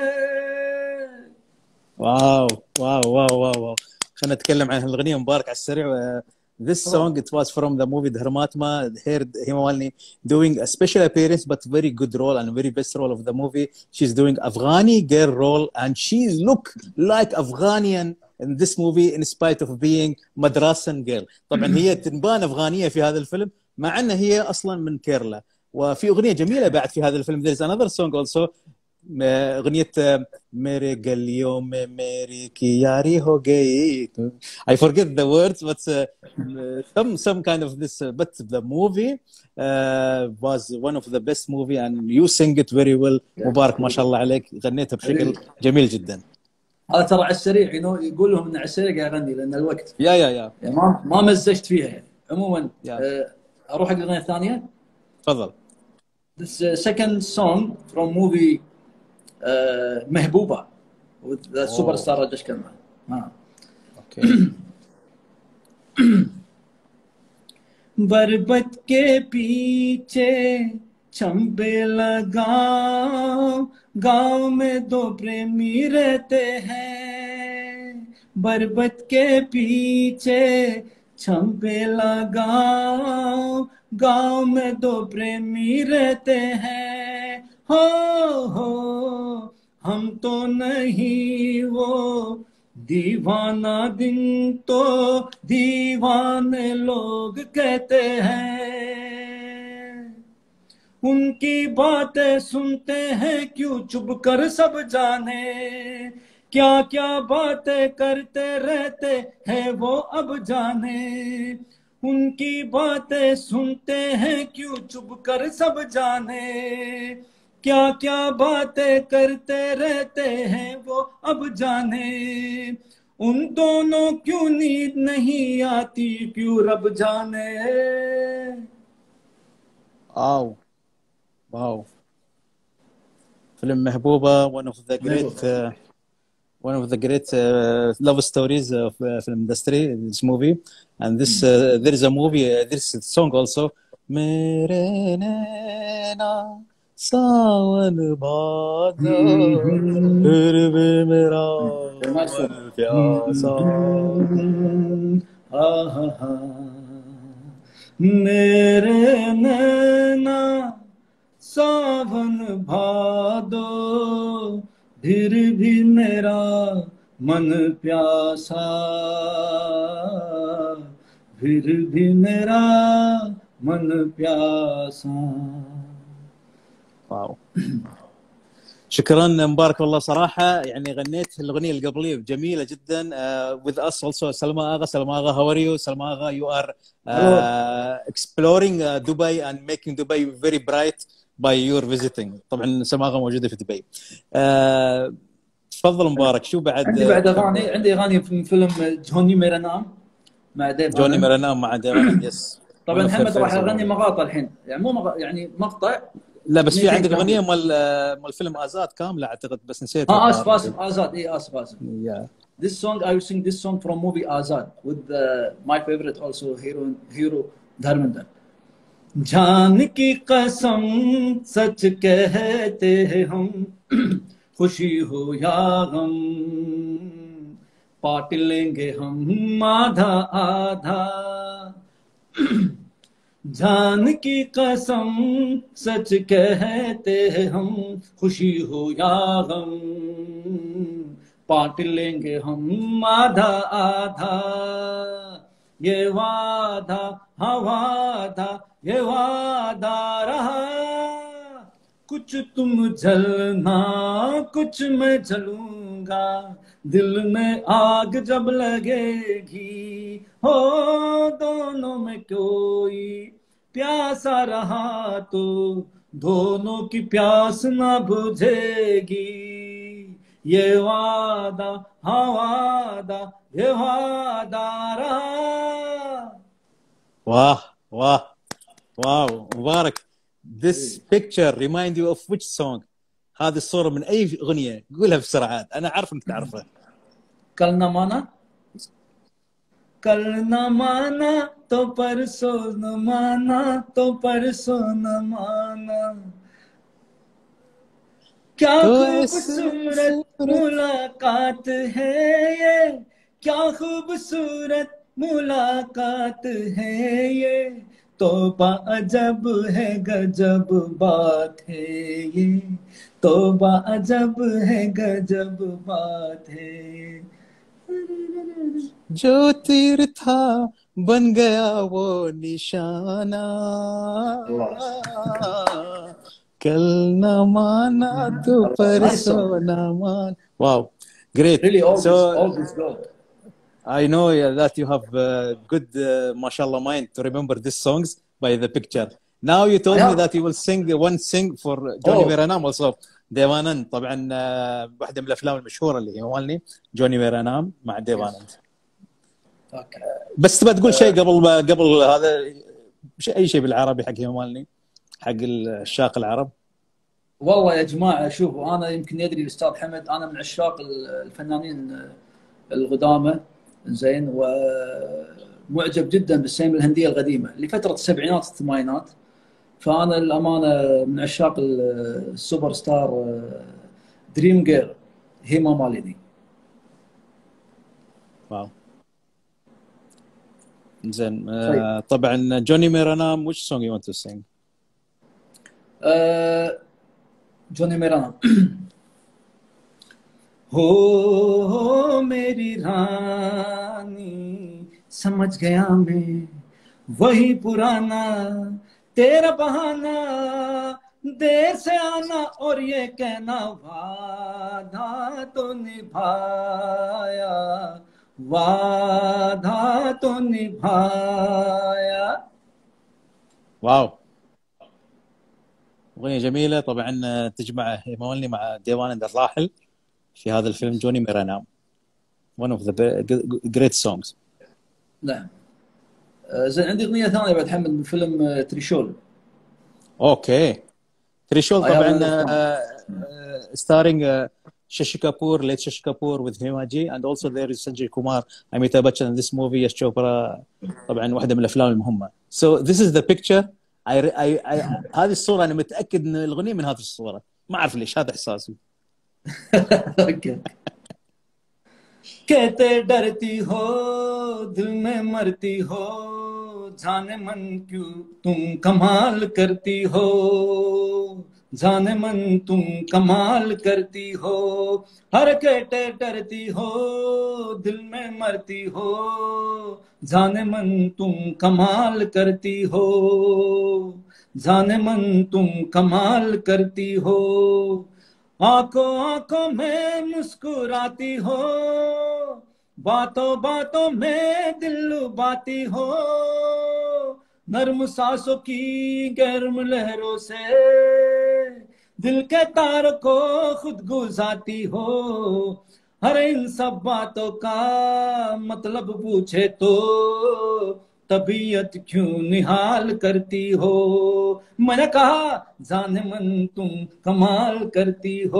واو واو واو واو واو. خلينا نتكلم عن الأغنية مبارك على السريع. Uh, this song it was from the movie Dharmatma. Heard Hema Malini doing a special appearance but very good role and very best role of the movie. She's doing Afghani girl role and she look like Afghanian in this movie in spite of being madrasan girl. طبعا هي تنبان أفغانية في هذا الفيلم مع أن هي أصلا من كيرلا. وفي أغنية جميلة بعد في هذا الفيلم. There's another song also أغنية मेरे गलियों में मेरी की यारी हो गई. I forget the words but uh, some some kind of this uh, but the movie uh, was one of the best movie and you sing it very well. مبارك ما شاء الله عليك غنيتها بشكل جميل جدا. هذا ترى على السريع ينو يقول لهم ان على السريع قاعد اغني لان الوقت يا يا يا يعني ما ما مزجت فيها يعني. عموما يا. آه، اروح حق الاغنيه الثانيه. تفضل. This uh, second song from movie uh, Mehbooba with the Oh. superstar Rajesh Khanna. हाँ. Okay. बरबत के पीछे चंपे लगाओ, गांव में दो प्रेमी रहते हैं। बरबत के पीछे चंपे लगाओ, गांव में दो प्रेमी रहते हैं। हो हो हम तो नहीं वो दीवाना, दिन तो दीवाने लोग कहते हैं। उनकी बातें सुनते हैं क्यों चुप कर सब जाने, क्या क्या बातें करते रहते हैं वो अब जाने। उनकी बातें सुनते हैं क्यों चुप कर सब जाने, क्या क्या बातें करते रहते हैं वो अब जाने। उन दोनों क्यों नींद नहीं आती क्यों रब जाने। Wow. Wow. Film Mehbooba, one of the great uh, one of the great uh, love stories of uh, film industry, this movie. And this uh, there is a movie, uh, this song also. मेरे नैना सावन भादो फिर भी मेरा मन प्यासा. मेरे नैना सावन भादो फिर भी मेरा मन प्यासा, फिर भी मेरा मन प्यासा. واو. شكرا مبارك والله صراحة يعني غنيت الأغنية القبلية جميلة جدا. uh, with us also سلمى آغا. سلمى آغا how are you? سلمى آغا you are uh, exploring uh, Dubai and making Dubai very bright by your visiting. طبعا سلمى آغا موجودة في دبي. uh, تفضل مبارك شو بعد؟ عندي بعد أغاني، عندي أغاني في فيلم جوني ميرا نام مع ديف جوني ميرا نام مع ديف يس. طبعا محمد راح أغني مقاطع الحين يعني مو مق... يعني مقطع. لا بس في عندك أغنية مال مال فيلم آزاد كاملة أعتقد بس نسيت. آه آسف آسف آزاد إيه آسف آسف. Yeah. This song I will sing this song from movie Azad with uh, my favorite also hero hero Dharmendra. जान की कसम सच कहते हैं हम, खुशी हो या गम बांट लेंगे हम आधा आधा। जान की कसम सच कहते हैं हम, खुशी हो या गम बांट लेंगे हम आधा आधा। ये वादा हाँ वादा ये वादा रहा, कुछ तुम जलना कुछ मैं जलूंगा, दिल में आग जब लगेगी हो दोनों में कोई प्यासा रहा तो दोनों की प्यास ना बुझेगी। ये वादा हाँ वादा ये वादा रहा। वाह वाह واو مبارك this picture remind you of which song? هذه الصورة من أي أغنية؟ قولها بسرعة، أنا عارف إنك تعرفها. कल न माना कल न माना तो परसों न माना तो परसों न माना क्या खूबसूरत मुलाकात है ये क्या खूबसूरत मुलाकात है ये तौबा अजब है गजब बात है ये तौबा अजब है गजब बात है जो तीर था बन गया वो निशाना कल न माना तो परसों न मान. Wow, great. Really, all so this, all this good. I know yeah, that you have uh, good, uh, mashallah, mind to remember these songs by the picture. Now you told me that you will sing one sing for Johnny Oh. Veranam also. ديفانند طبعا uh, واحدة من الأفلام المشهورة اللي هي مالني جوني فيرانام مع ديفانند. اوكي. بس تبغى تقول شيء قبل ما قبل هذا شيء أي شيء بالعربي حق مالني حق الشاق العرب؟ والله يا جماعه شوفوا انا يمكن يدري الاستاذ حمد انا من عشاق الفنانين القدامى زين ومعجب جدا بالسينما الهنديه القديمه لفتره السبعينات والثمانينات فانا الامانه من عشاق السوبر ستار دريم جير هيما ماليني. واو زين uh, طبعا جوني ميرانام which song you want to sing? uh, Johnny Mera Naam हो हो मेरी रानी समझ गया मैं वही पुराना तेरा बहाना देर से आना और ये कहना वादा तो निभाया वादा तो निभाया. واو أغنية جميلة طبعا تجمع مولني مع ديوان الراحل في هذا الفيلم جوني ميرانام one of the great songs. نعم. زين عندي أغنية ثانية بعد حمد من فيلم تريشول. أوكي تريشول طبعا starring Shashi Kapoor, late Shashi Kapoor with Himaji and also there is Sanjay Kumar, Amitabh Bachchan in this movie, Yash Chopra طبعا واحدة من الأفلام المهمة. So this is the picture. I, I, I, هذه الصورة أنا متأكد إن الأغنية من هذه الصورة ما أعرف ليش هذا إحساسي. कहते डरती हो दिल में मरती हो जाने मन क्यों तुम कमाल करती हो जाने मन तुम कमाल करती हो हर कहते डरती हो दिल में मरती हो जाने मन तुम कमाल करती हो जाने मन तुम कमाल करती हो आंखों आंखों में मुस्कुराती हो बातों बातों में दिल लुभाती हो नर्म सांसों की गर्म लहरों से दिल के तार को खुद गुजारती हो हर इन सब बातों का मतलब पूछे तो तबीयत क्यों निहाल करती हो मैंने कहा जाने मन तुम कमाल करती हो.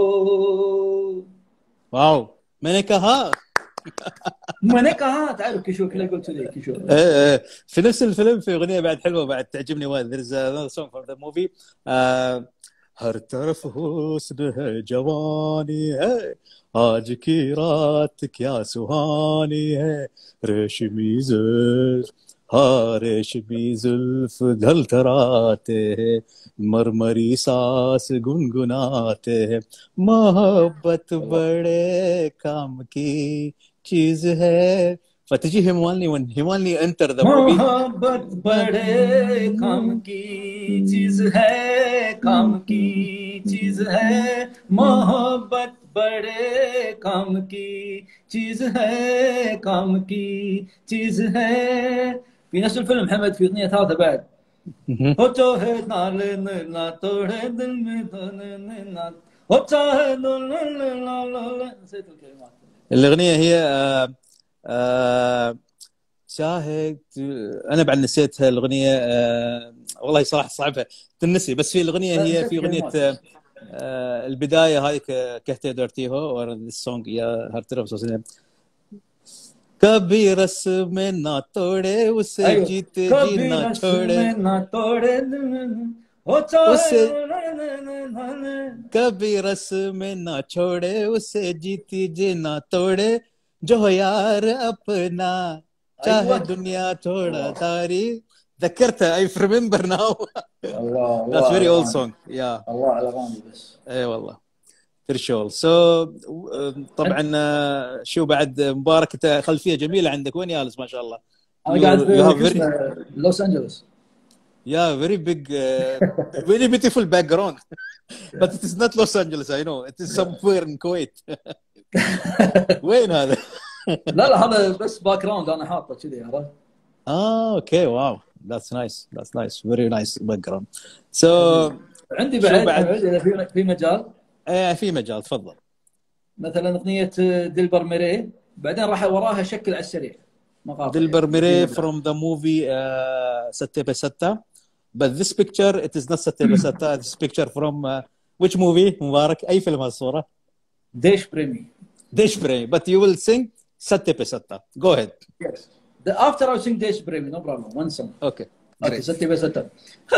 واو मैंने कहा मैंने कहा تعرف كيشو كله قلت لي كيشو ايه في نفس الفيلم في اغنيه بعد حلوه بعد تعجبني وايد there is another song from the movie uh, हर तरफ हुस्न है जवानी है आज की रात क्या सुहानी है रेशमी जुल्फ हाँ रेशमी जुल्फ ढलथराते हैं मरमरी सांस गुनगुनाते हैं मोहब्बत बड़े काम की चीज है فتجي हिमालनी when हिमालनी enter the movie मोहब्बत बड़े काम की चीज है काम की चीज है मोहब्बत बड़े काम की चीज है काम की चीज है. في نفس الفيلم حمد في اغنيه ثالثه بعد हो चाहे नाल ना तोड़े दिल में ना हो चाहे الاغنيه هي uh, uh, شاهد انا بعد نسيتها الاغنيه. آه والله صراحه صعبه تنسي، بس في الاغنيه هي في اغنيه آه آه البدايه هذه कहते डरती हो और this song या हर तरफ सोचने कभी रस में ना तोड़े उसे أيوة. जीते जी कभी ना रस छोड़े में ना तोड़े हो चाहे उसे कभी रस में ना छोड़े उसे जीती जी ना तोड़े जो हो यार अपना चाहे أيوة. दुनिया थोड़ा तारी. ذكرتها I remember now. الله That's very الله old على song. Yeah. الله على الاغاني بس. اي والله for sure. So طبعا آه، شو بعد مبارك انت خلفيه جميله عندك، وين جالس ما شاء الله؟ انا قاعد You- you have في very- اسمه لوس انجلوس. Yeah, very big, uh, very beautiful background. But it is not Los Angeles, I know. It is somewhere in Kuwait. وين هذا؟ لا لا هذا بس باك جراوند انا حاطه كذي عرفت. اه اوكي واو. That's nice. That's nice. Very nice background. So عندي شو بعد بعد؟ اذا في في مجال ايه في مجال تفضل. مثلا اغنيه دلبر ميري، بعدين راح وراها شكل على السريع مقاطع. دلبر ميري في مجال. from the movie uh, Satte Pe Satta. But this picture it is not Satte Pe Satta. This picture from uh, which movie مبارك؟ أي فيلم هالصورة؟ ديش بريمي. ديش بري. But you will sing Satte Pe Satta. Go ahead. Yes. The after I sing Desh Premi, no problem. One song. Okay. Okay, Great. सत्य पे सत्य.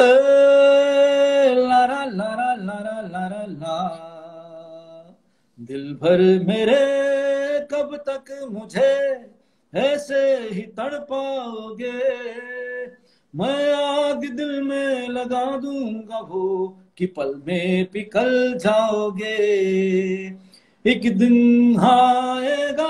ला ला ला ला ला ला ला ला दिल भर मेरे कब तक मुझे ऐसे ही तड़पाओगे, मैं आग दिल में लगा दूंगा वो कि पल में पिघल जाओगे. एक दिन आएगा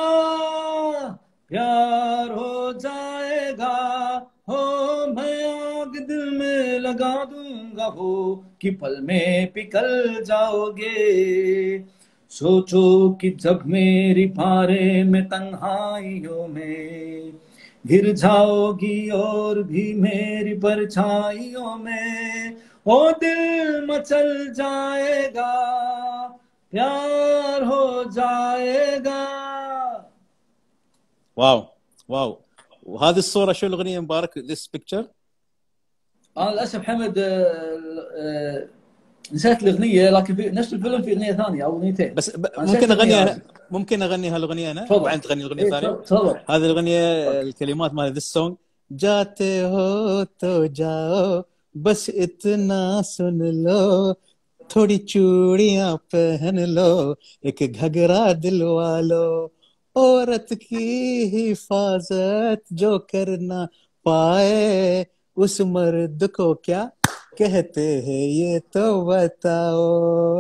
प्यार हो जाएगा हो, मैं आग दिल में लगा दूंगा हो कि पल में पिघल जाओगे. सोचो कि जब मेरी बारे में तन्हाइयों में गिर जाओगी और भी मेरी परछाइयों में, ओ दिल मचल जाएगा प्यार हो जाएगा. واو واو. وهذه الصورة شو الأغنية مبارك؟ this picture؟ انا للاسف حمد آه، آه، نسيت الاغنيه، لكن في نفس الفيلم في اغنيه ثانيه او اغنيتين. بس ب... أنا نسيت ممكن أغني الأغنية أنا ممكن أغني هالأغنية أنا تفضل. وبعدين تغني الأغنية إيه، الثانية. تفضل. هذه الأغنية الكلمات مال this song जाते हो तो जाओ बस इतना सुन लो थोड़ी चूड़ियां पहन लो एक घगरा दिलवा लो औरत की हिफाजत जो कर ना पाए उस मर्द को क्या कहते हैं ये तो बताओ.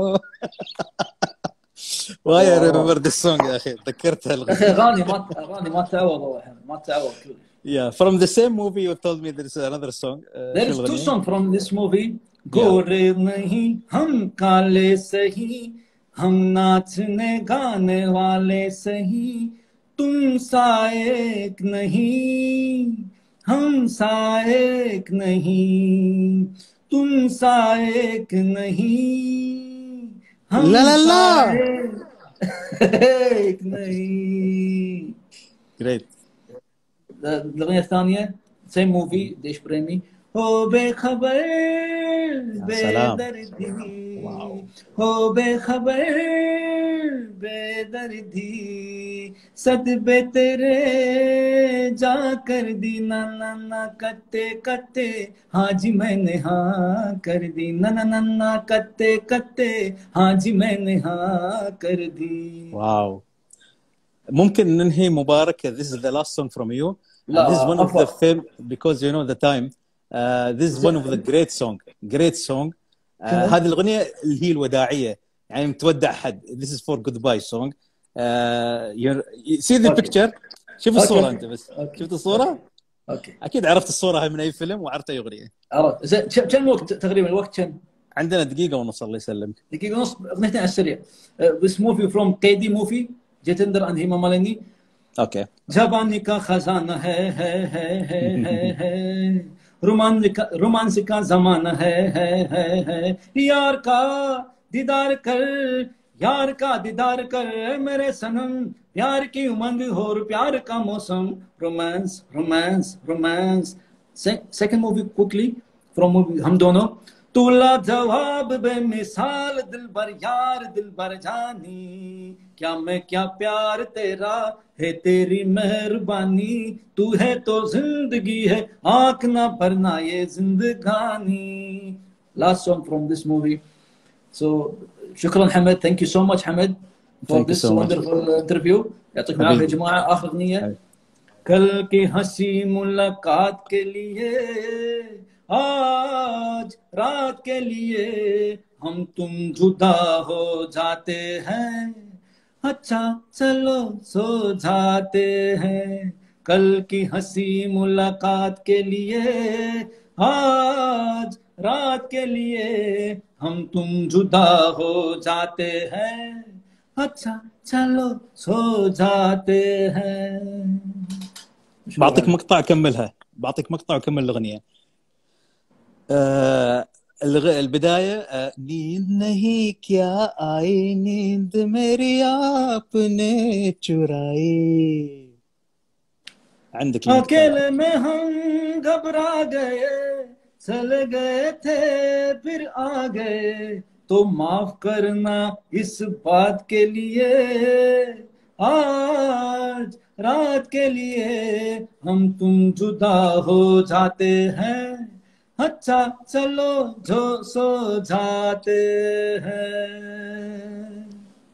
واي I remember this song يا أخي ذكرتها يا اخي اغاني ما اغاني ما تعوض والله حمد، ما تعوض كلش. Yeah, from the same movie you told me there is another song. Uh, There is two songs from this movie. गोरे नहीं हम काले सही, हम नाचने गाने वाले सही, तुम सा एक नहीं हम सा एक नहीं, तुम सा एक नहीं हम ला ला ला. सा एक नहीं. Great. الأغنية الثانية same movie देश प्रेमी. हो बेखबर बेदर्दी हो बेखबर बेदर्दी सदबे तेरे जा कर दी ना ना ना कत्ते कत्ते हाँ जी मैंने हाँ कर दी ना ना ना ना कत्ते कत्ते हाँ जी मैंने हाँ कर दी. Wow. ممكن ننهي مبارك. This is the last song from you. لا, And this is one of the أفضل. film because you know the time. Uh, this is one of the great song. Great song. Uh, هذه الأغنية اللي هي الوداعية يعني متودع حد. This is for goodbye song. Uh, you see the Okay. picture. شوف Okay. الصورة أنت بس. Okay. شفت الصورة؟ اوكي أكيد عرفت الصورة هاي من أي فيلم وعرفت أي أغنية. عرفت. زين كم وقت تقريبا الوقت كم؟ عندنا دقيقة ونص الله يسلمك. دقيقة ونص اغنيتين على السريع. This movie from قيدي موفي جتندر and هيما ماليني. Okay. जवानी का खजाना है है है है है है romance का रोमांस का जमाना है है है है यार का दीदार कर यार का दीदार कर मेरे सनम, प्यार की उमंग हो और प्यार का मौसम, romance romance romance. Second movie quickly from movie Hum Dono. तू लाजवाब बेमिसाल दिलबर यार दिलबर जानी, क्या मैं क्या प्यार तेरा है तेरी मेहरबानी, तू है तो जिंदगी है आंख ना भरना ये जिंदगानी। Last song from this movie. So شكرا حمد, thank you so much حمد for Thank you this so much. wonderful interview. يعطيكم العافية يا جماعة. آخر أغنية कल की हंसी मुलाकात के लिए, आज रात के लिए हम तुम जुदा हो जाते हैं, अच्छा चलो सो जाते हैं। कल की हंसी मुलाकात के लिए, आज रात के लिए हम तुम जुदा हो जाते हैं, अच्छा चलो सो जाते हैं. بعطيك مقطع كملها بعطيك مقطع وكمل الأغنية. آه البداية آه नींद नहीं क्या आई नींद मेरी आपने चुराई. عندك अकेले में हम घबरा गए, चले गए थे फिर आ गए, तो माफ करना इस बात के लिए, आज रात के लिए हम तुम जुदा हो जाते हैं, अच्छा चलो जो सो जाते हैं.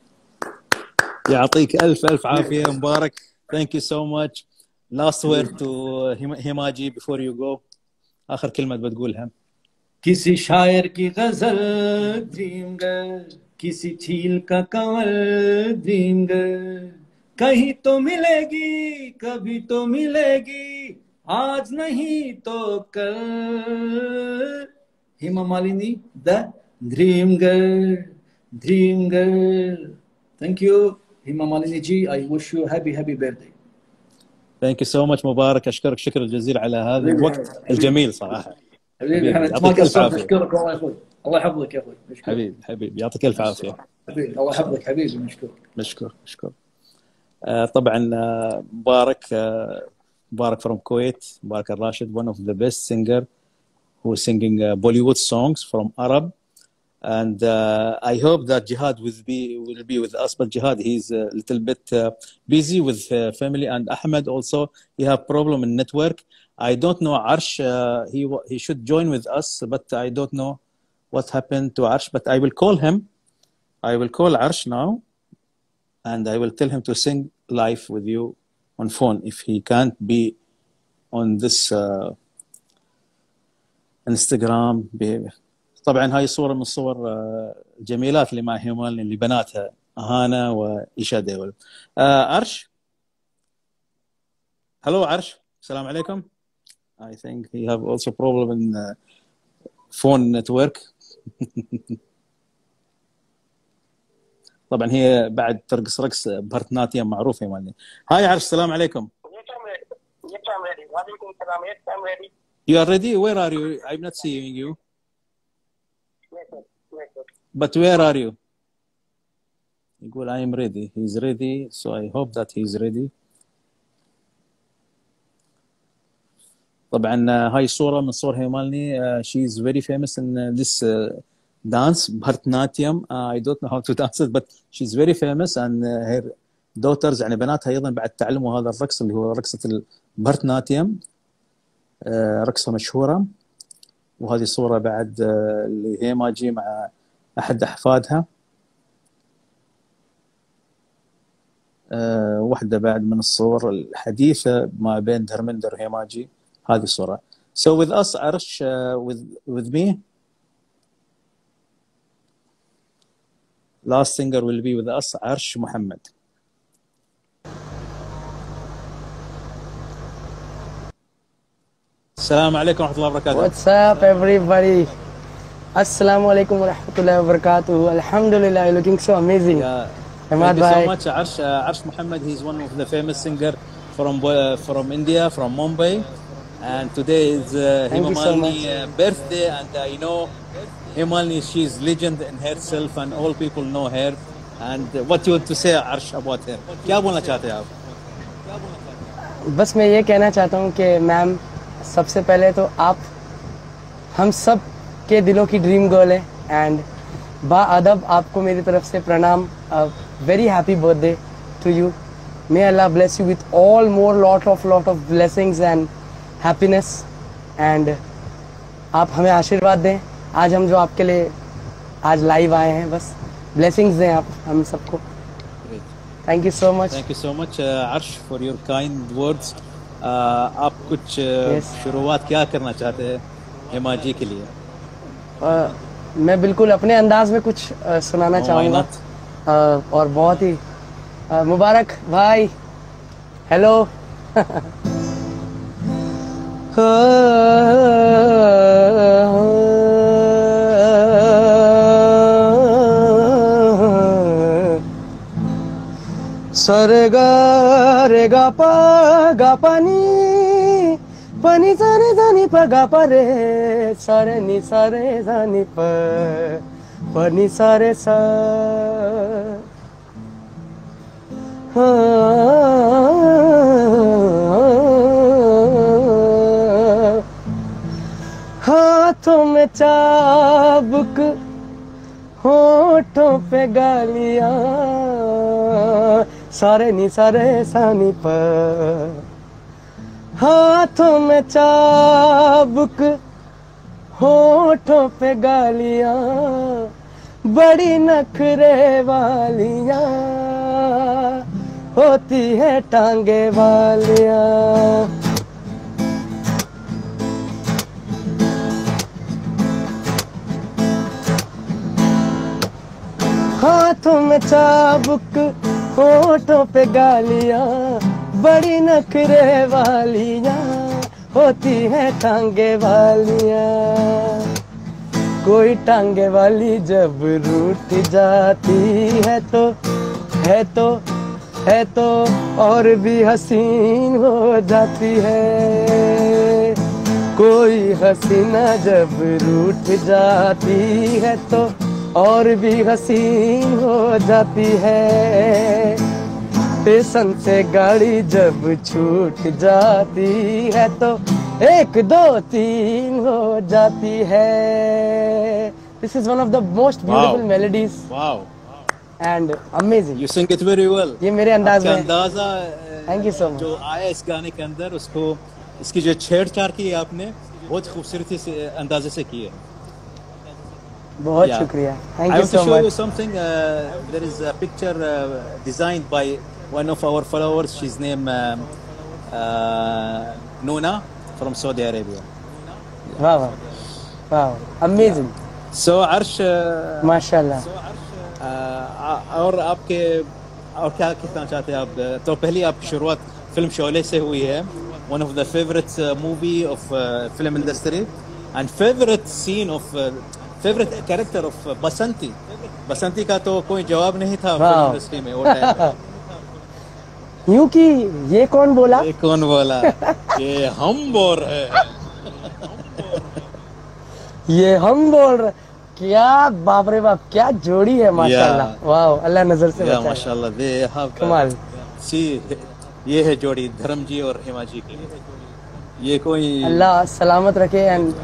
يعطيك ألف ألف عافية مبارك. Thank you so much. Last word to Himaji before you go. آخر كلمة بتقولها. किसी शायर की गजल ड्रीम गर्ल, किसी छील का कंवल ड्रीम गर्ल, कहीं तो मिलेगी कभी तो मिलेगी, आज नहीं तो कल. Hema Malini, the dream girl, dream girl. Thank you Hema Malini ji. I wish you happy happy birthday. Thank you so much مبارك. أشكرك شكر جزيل على هذا الوقت الجميل صراحة. حبيبي حبيبي ما قصرت. أشكرك الله يخليك. الله يحفظك يا أخوي. حبيبي حبيبي يعطيك ألف عافية. حبيبي الله يحفظك حبيبي. مشكور مشكور مشكور. آه طبعا آه مبارك آه مبارك from Kuwait. مبارك الراشد, one of the best singer who is singing uh, Bollywood songs from Arab. And uh, I hope that Jihad will be will be with us. But Jihad, he's a little bit uh, busy with uh, family, and Ahmed also he have problem in network. I don't know Arsh. Uh, he he should join with us, but I don't know what happened to Arsh. But I will call him. I will call Arsh now, and I will tell him to sing live with you on phone if he can't be on this uh, Instagram. طبعا هاي صورة من الصور الجميلات اللي مع هيمال اللي بناتها أهانا وإيشا ديول. أرش, hello أرش, السلام عليكم. I think he have also problem in uh, phone network. طبعا هي بعد ترقص رقص بهرتناتيا معروف هيمال. هاي أرش, السلام عليكم. You are ready? Where are you? I'm not seeing you. But where are you? يقول I am ready. He's ready. So I hope that he's ready. طبعا هاي الصورة من صور هيمالني. Uh, she is very famous in uh, this uh, dance, Bharatanatyam. Uh, I don't know how to dance it, but she's very famous, and uh, her daughters يعني بناتها أيضا بعد تعلموا هذا الرقص اللي هو رقصة البهرتناتيم. uh, رقصة مشهورة. وهذه الصورة بعد اللي هي ماجي مع أحد أحفادها. أه واحدة بعد من الصور الحديثة ما بين دهرمندر وهيماجي. هذه الصورة. So with us Arsh, uh, with with me. Last singer will be with us Arsh Muhammad. السلام عليكم ورحمة الله وبركاته. What's up everybody? Assalamu alaikum wa rahmatullahi wa barakatuh. Alhamdulillah, you're looking so amazing. Yeah. Thank you so much Arsh. Uh, Arsh Muhammad, he's one of the famous singer from uh, from India, from Mumbai. And today is uh, Himalini's so uh, birthday, and I uh, know Himalini, she's legend in herself and all people know her. And what you want to say, Arsh, about her? क्या बोलना चाहते हैं आप? बस मैं ये कहना चाहता हूँ कि मैम, सबसे पहले तो आप हम सब के दिलों की ड्रीम गर्ल है, एंड बाअदब आपको मेरी तरफ से प्रणाम. Very happy birthday to you. May Allah bless you with all more lot of lot of blessings and happiness. And आप हमें आशीर्वाद दें. आज हम जो आपके लिए आज लाइव आए हैं, बस ब्लेसिंग्स दें आप हम सबको. Thank you so much. Thank you so much Arsh for your kind words. आप कुछ uh, Yes. शुरुआत क्या करना चाहते हैं हेमा जी के लिए? uh, मैं बिल्कुल अपने अंदाज में कुछ uh, सुनाना Oh, why चाहूँगा. not? uh, और बहुत ही uh, मुबारक भाई. हेलो. सरे गा रे गा पा गा पानी पानी सारे जानी पा गा पा रे सारे नी सारे जानी पा पानी सारे सा. हाथों में चाबुक, होठों पे गालियां, सारे नी सारे सानी पर. हाथों में चाबुक, होठों पे गालियां, बड़ी नखरे वालियां, होती है टांगे वालियां. हाथों में चाबुक, होठों पे गालियां, बड़ी नखरे वालियां, होती है टांगे वालियां. कोई टांगे वाली जब रूठ जाती है तो है तो है तो और भी हसीन हो जाती है. कोई हसीना जब रूठ जाती है तो और भी हसीन हो जाती है. स्टेशन से गाड़ी जब छूट जाती है तो एक दो तीन हो जाती है. This is one of the most beautiful Wow. melodies. Wow. And amazing. You sing it very well. ये मेरे अंदाज आपका में. अंदाजा Thank you so much. जो आया इस गाने के अंदर, उसको इसकी जो छेड़छाड़ की है आपने बहुत खूबसूरती से अंदाजे से की है. बहुत Yeah. शुक्रिया. Thank I you want to so show you much. something. Uh, there is a picture uh, designed by one of our followers. She's named um, uh, Nuna from Saudi Arabia. वाह वाह वाह. Amazing. So Arsh, uh, माशाल्लाह. uh, और आपके और क्या कहना चाहते हैं आप? तो पहली आपकी शुरुआत फिल्म शोले से हुई है. One of the favorite uh, movie of uh, film industry and favorite scene of uh, favorite character of uh, बसंती. बसंती का तो कोई जवाब नहीं था फिल्म इंडस्ट्री में वो टाइम पे. यूं कि ये कौन बोला? ये कौन बोला? ये हम बोल रहे हैं. ये हम बोल रहे. क्या बाप रे बाप, क्या जोड़ी है माशाल्लाह. वाह, अल्लाह नजर से या बचाए. माशाल्लाह. दे have कमाल. सी ये है जोड़ी धर्म जी और हेमा जी की. ये कोई अल्लाह सलामत रखे. And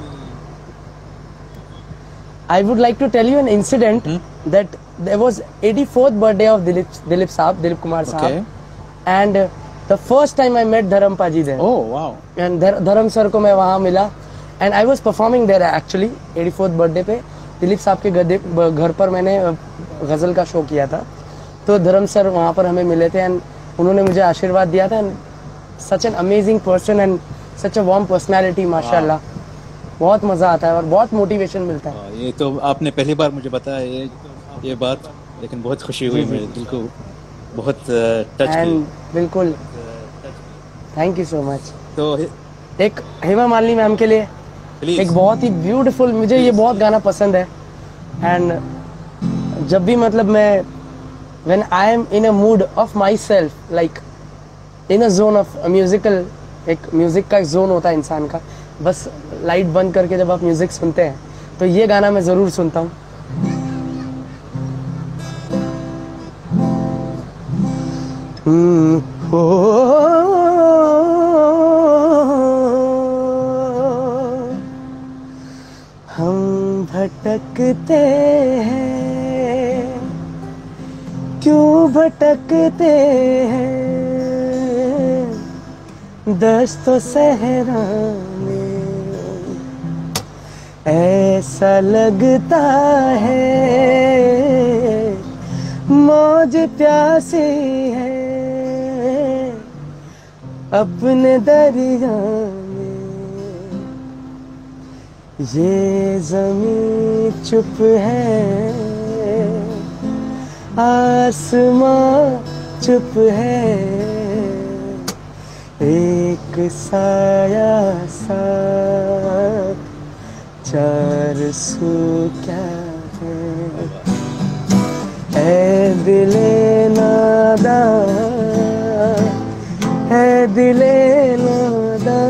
I would like to tell you an incident Hmm? that there was eighty-fourth birthday of Dilip Dilip Saab, Dilip Kumar Saab, Okay. and uh, the first time I met Dharam Paji there. Oh wow. And Dhar- Dharam sir को मैं वहाँ मिला, and I was performing there actually eighty-fourth birthday पे. दिलीप साहब के गद्दे घर पर मैंने अ, गजल का शो किया था, तो धर्म सर वहाँ पर हमें मिले थे एंड उन्होंने मुझे आशीर्वाद दिया था. And such an amazing person and such a warm personality माशाल्लाह. बहुत मजा आता है और बहुत मोटिवेशन मिलता है. ये तो आपने पहली बार मुझे बताया ये ये बात, लेकिन बहुत खुशी हुई. मेरे दिल को बहुत टच एंड की. बिल्कुल थैंक यू सो मच. तो एक हेमा मालिनी मैम के लिए प्लीज एक बहुत ही ब्यूटीफुल, मुझे ये बहुत गाना पसंद है. एंड जब भी मतलब मैं when I am in a mood of myself, like in a zone of musical, एक म्यूजिक का एक जोन होता है इंसान का, बस लाइट बंद करके जब आप म्यूजिक सुनते हैं तो ये गाना मैं जरूर सुनता हूँ. हम्म, ओ, हम भटकते हैं, क्यों भटकते हैं, दस्तो सहरा में, ऐसा लगता है मौज प्यासी है अपने दरिया में, ये ज़मीं चुप है, आसमां चुप है, एक साया साथ चार सू क्या है, है दिले नादा, है दिले नादा,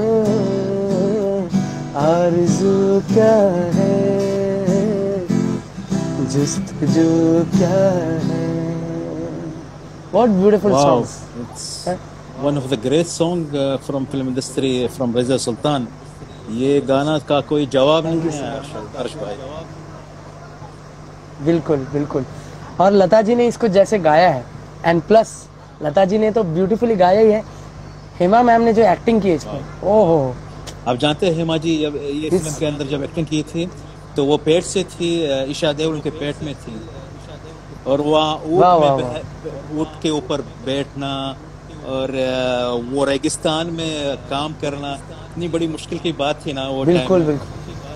आरज़ू क्या है, जुस्तजू क्या है. What beautiful Wow, songs. it's one of the great song uh, from film industry from Reza Sultan. ये गाना का कोई जवाब नहीं है हर्ष भाई. बिल्कुल बिल्कुल. और लता जी ने इसको जैसे गाया है, एंड प्लस लता जी ने तो ब्यूटीफुली गाया ही है. हेमा मैम ने जो एक्टिंग की है इसमें, ओहो. आप जानते हैं हेमा जी जब ये फिल्म के अंदर जब एक्टिंग की थी तो वो पेट से थी, ईशा देओल उनके पेट में थी, और वहाँ ऊँट में ऊँट के ऊपर बैठना और वो रेगिस्तान में काम करना इतनी बड़ी मुश्किल की बात थी ना वो. बिल्कुल बिल्कुल.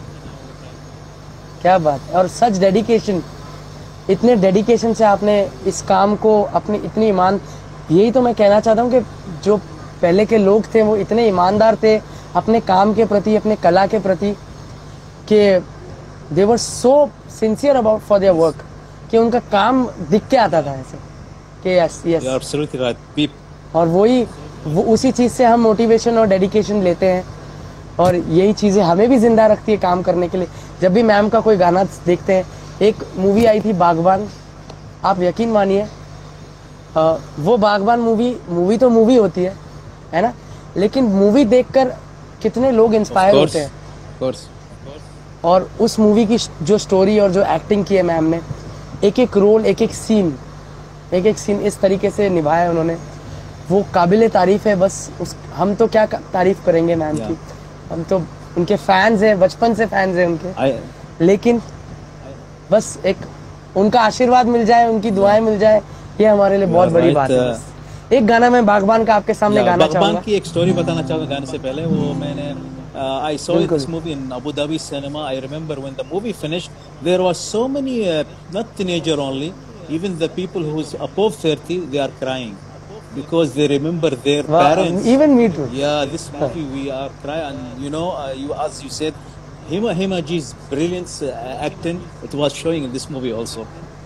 क्या बात. और सच डेडिकेशन, इतने डेडिकेशन से आपने इस काम को अपनी इतनी ईमान, यही तो मैं कहना चाहता हूँ कि जो पहले के लोग थे वो इतने ईमानदार थे अपने काम के प्रति, अपने कला के प्रति, कि they were so sincere about for their work कि उनका काम दिख के आता था ऐसे कि यस यस. और वही वो उसी चीज़ से हम मोटिवेशन और डेडिकेशन लेते हैं, और यही चीज़ें हमें भी जिंदा रखती है काम करने के लिए. जब भी मैम का कोई गाना देखते हैं, एक मूवी आई थी बागबान, आप यकीन मानिए वो बागबान मूवी मूवी तो मूवी होती है है ना, लेकिन मूवी देखकर कितने लोग इंस्पायर होते हैं. और उस मूवी की जो स्टोरी और जो एक्टिंग की है मैम ने, एक एक रोल, एक एक सीन, एक एक सीन इस तरीके से निभाया उन्होंने, वो काबिले तारीफ है. बस उस हम तो क्या तारीफ करेंगे मैम की, हम तो उनके फैंस हैं, बचपन से फैंस हैं उनके. I... लेकिन बस एक उनका आशीर्वाद मिल जाए, उनकी दुआएं मिल जाए, ये हमारे लिए बहुत बड़ी बात है. एक गाना मैं बागबान का आपके सामने गाना चाहूंगा. बागबान की एक स्टोरी बताना चाहूंगा गाने से पहले. वो मैंने I saw this movie in Abu Dhabi cinema. I remember when the movie finished, there was so many, uh, not teenager only, even the people who's above thirty, they are crying because they remember their wow, parents. Even me too. Yeah, this movie we are crying, and you know, uh, you as you said, Hema Hema Ji's brilliance uh, acting, it was showing in this movie also.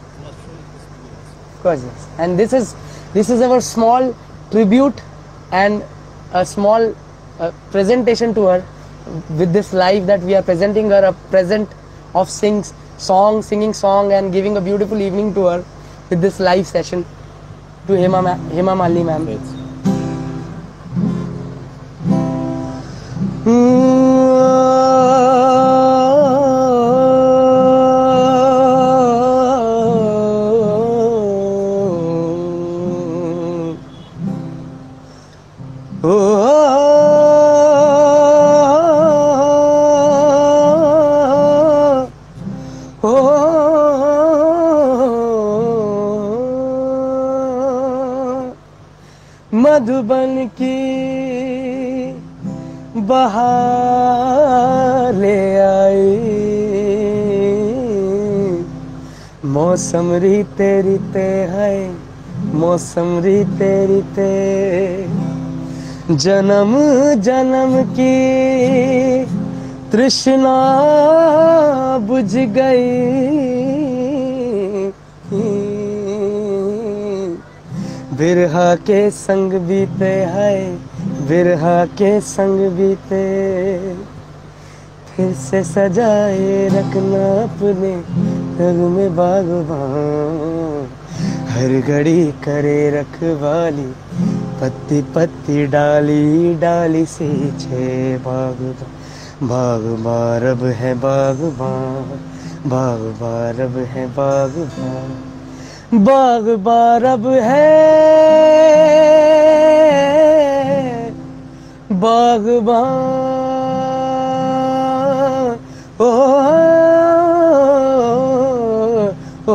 Of course, yes. And this is this is our small tribute and a small uh, presentation to her with this live that we are presenting her a present of sings song, singing song, and giving a beautiful evening to her with this live session to Hema Ma Hema Malini ma'am. Madhuban की बहार ले आई, मौसम रीते रीते है, मौसम रीते रीते, जन्म जन्म की तृष्णा बुझ गई, बिरहा के संग बीते है, बिरहा के संग बीते, फिर से सजाए रखना अपने रंग में बागबान, हर घड़ी करे रखवाली, पत्ती पत्ती डाली डाली से छे बागबान, बागबान रब है बागबान, बागबान रब है बागबान, बागबान रब है बागबान। ओ, ओ,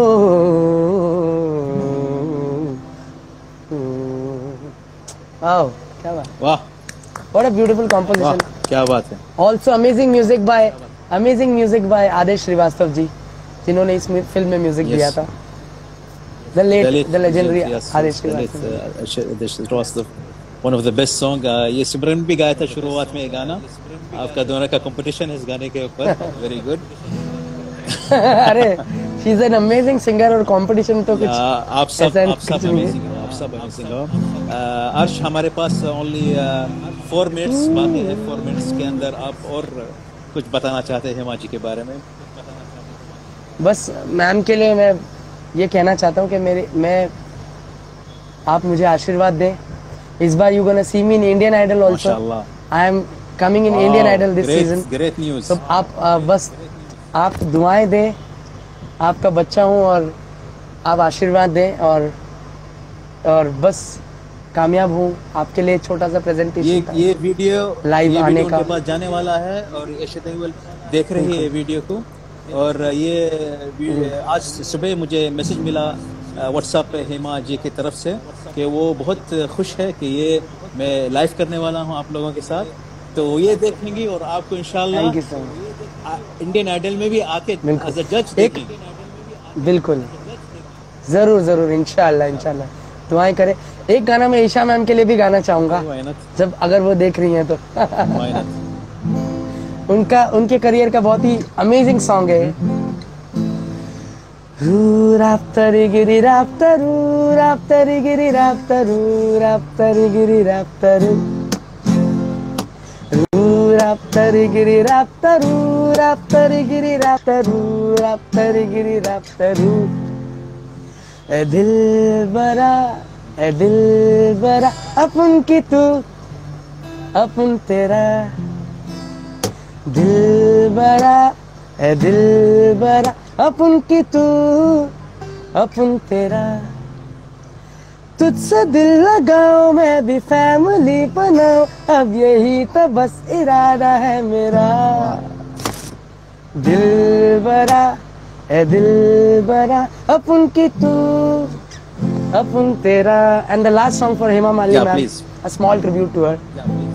वाह क्या बात, वाह व्हाट अ ब्यूटीफुल कॉम्पोजिशन, क्या बात है। Also amazing music by amazing music by Aadesh Shrivastava ji, जिन्होंने इस फिल्म में म्यूजिक दिया था। The late the legendary Aadesh Shrivastava, one of the best song. ये सिमरन भी गाया था शुरुआत में ये गाना, आपका दोनों का कंपटीशन है इस गाने के ऊपर। Very good. अरे she is an amazing singer, और कंपटीशन तो कुछ आप सब आप सब अमेजिंग हो, आप सब अमेजिंग हो। अर्श, हमारे पास ओनली फोर मिनट्स बाकी है, फोर मिनट्स के अंदर आप और कुछ बताना चाहते हैं हेमा जी के बारे में? बस मैम के लिए मैं ये कहना चाहता हूँ कि मेरे मैं आप मुझे आशीर्वाद दें। इस बार you gonna see me in Indian Idol also, I am coming in Indian Idol this season. Great news. तो आप आ, बस आप दुआएं दें, आपका बच्चा हूँ और आप आशीर्वाद दें, और और बस कामयाब हूँ। आपके लिए छोटा सा प्रेजेंटेशन, ये ये वीडियो लाइव आने का पास जाने वाला है, और ये देख रही है वीडियो को। और ये आज सुबह मुझे मैसेज मिला व्हाट्सएप पे हेमा जी की तरफ से कि वो बहुत खुश है कि ये मैं लाइव करने वाला हूँ आप लोगों के साथ, तो ये देखेंगी और आपको इंशाल्लाह इंडियन आइडल में भी आके एज अ जज देखेंगे। बिल्कुल, जरूर जरूर, इंशाल्लाह इंशाल्लाह, दुआएं करें। एक गाना मैं ईशा मैम के लिए भी गाना चाहूंगा, जब अगर वो देख रही हैं तो। उनका उनके करियर का बहुत ही अमेजिंग सॉन्ग है। रू राप्तरी गिरी राप्तरू, राप्तरी गिरी राप्तरू, राप्तरी गिरी राप्तरू, रू राप्तरी गिरी राप्तरू, राप्तरी गिरी राप्तरू, राप्तरी गिरी राप्तरू। ए दिल बरा, ए दिल बरा, अपन की तू अपन तेरा, दिल बरा, ए दिल बरा, अपन की तू अपन तेरा, तुझसे दिल लगाओ मैं भी फैमिली बनाऊं, अब यही तो बस इरादा है मेरा। दिल बरा, ए दिल बरा, अपन की तू अपन तेरा। And the last song for Hema Malini ma'am, a small tribute to her.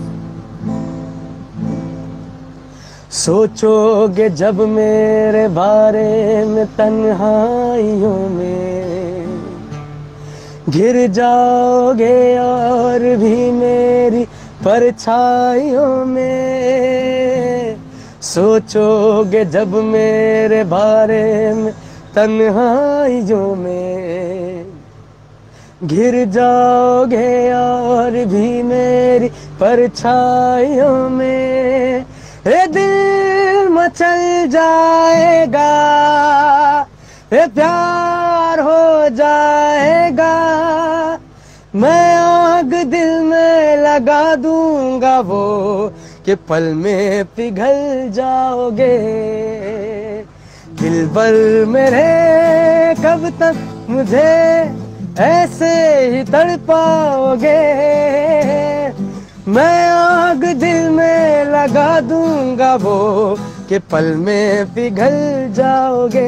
सोचोगे जब मेरे बारे में तन्हाइयों में, गिर जाओगे और भी मेरी परछाइयों में। सोचोगे जब मेरे बारे में तन्हाइयों में, गिर जाओगे और भी मेरी परछाइयों में। ए दिल मचल जाएगा, ए प्यार हो जाएगा, मैं आग दिल में लगा दूंगा वो, कि पल में पिघल जाओगे। दिलबर मेरे कब तक मुझे ऐसे ही तड़पाओगे, मैं आग दिल में लगा दूंगा वो, कि पल में पिघल जाओगे।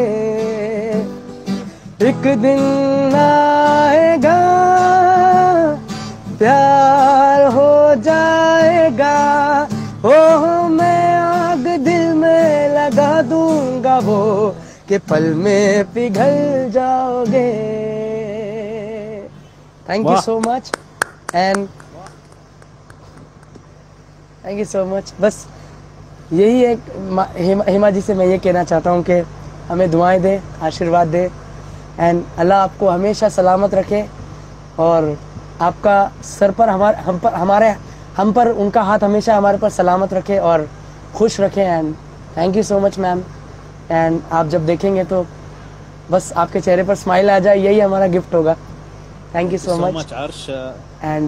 एक दिन आएगा प्यार हो जाएगा, ओह मैं आग दिल में लगा दूंगा वो, कि पल में पिघल जाओगे। Thank you so much and thank you so much. बस यही एक हेमा, हेमा जी से मैं ये कहना चाहता हूँ कि हमें दुआएं दें, आशीर्वाद दें, एंड अल्लाह आपको हमेशा सलामत रखे, और आपका सर पर हमारे हम पर हमारे हम पर उनका हाथ हमेशा हमारे पर सलामत रखे और खुश रखे। And thank you so much ma'am. And आप जब देखेंगे तो बस आपके चेहरे पर स्माइल आ जाए, यही हमारा गिफ्ट होगा। Thank you so much Arsh, and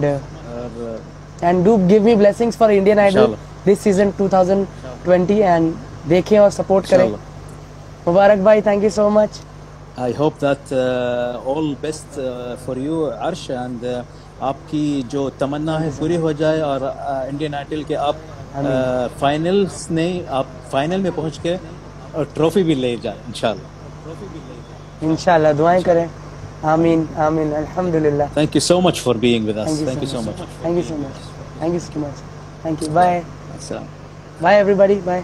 and do give me blessings for Indian Idol this season two thousand twenty, and देखें और सपोर्ट करें। मुबारक भाई, thank you so much. I hope that uh, all best uh, for you अर्श, and uh, आपकी जो तमन्ना है पूरी हो जाए और इंडियन uh, आइडल के आप फाइनल्स uh, नहीं, आप फाइनल में पहुंच के और ट्रॉफी भी ले जाए इंशाल्लाह। इंशाल्लाह दुआएं करें। आमीन आमीन। अल्हम्दुलिल्लाह। Thank you so much for being with us. Thank you so much. Thank you so much. Thank you so much. Thank you. Bye. السلام. Bye everybody. Bye.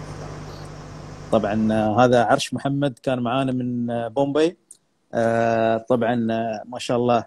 طبعا هذا عرش محمد كان معانا من بومبي. طبعا ما شاء الله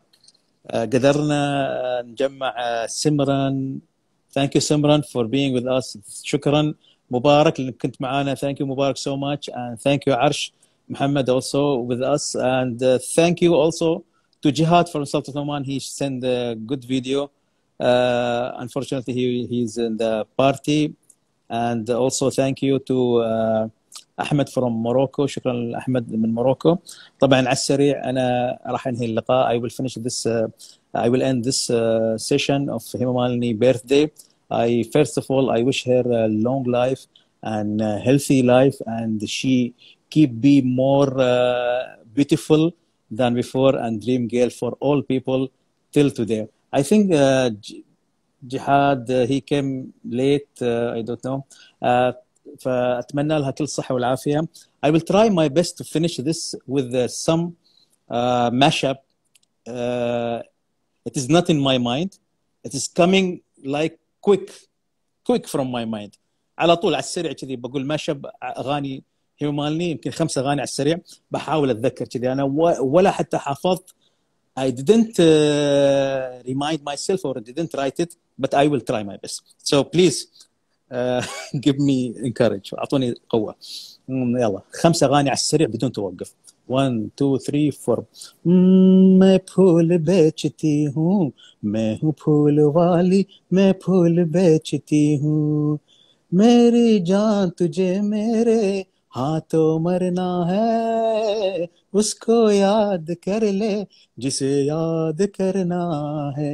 قدرنا نجمع سمران. Thank you سمران for being with us. شكرا مبارك اللي كنت معانا. Thank you مبارك so much, and thank you عرش محمد also with us, and uh, thank you also to Jihad from Sultan Oman. He sent a good video. Uh, unfortunately he he's in the party, and also thank you to uh, أحمد from Morocco. شكرا لأحمد من Morocco. طبعا على السريع أنا راح أنهي اللقاء. I will finish this uh, I will end this uh, session of Hema Malini birthday. I first of all I wish her a long life and a healthy life, and she keep be more uh, beautiful than before, and dream girl for all people till today. I think uh, Jihad uh, he came late, uh, I don't know. Uh, فأتمنى لها كل الصحة والعافية. I will try my best to finish this with uh, some uh, mashup. Uh, it is not in my mind. It is coming like quick, quick from my mind. على طول على السريع كذي بقول ماشب أغاني هيما مالني، يمكن خمسة أغاني على السريع بحاول أتذكر كذي أنا، ولا حتى حافظت. I didn't uh, remind myself or didn't write it, but I will try my best. So please uh, give me encourage. أعطوني قوة. يلا خمسة أغاني على السريع بدون توقف. one two three four. मैं फूल बेचती हूँ, मैं हूँ फूल वाली, मैं फूल बेचती हूँ। मेरी जान तुझे मेरे हाथों मरना है, उसको याद कर ले जिसे याद करना है।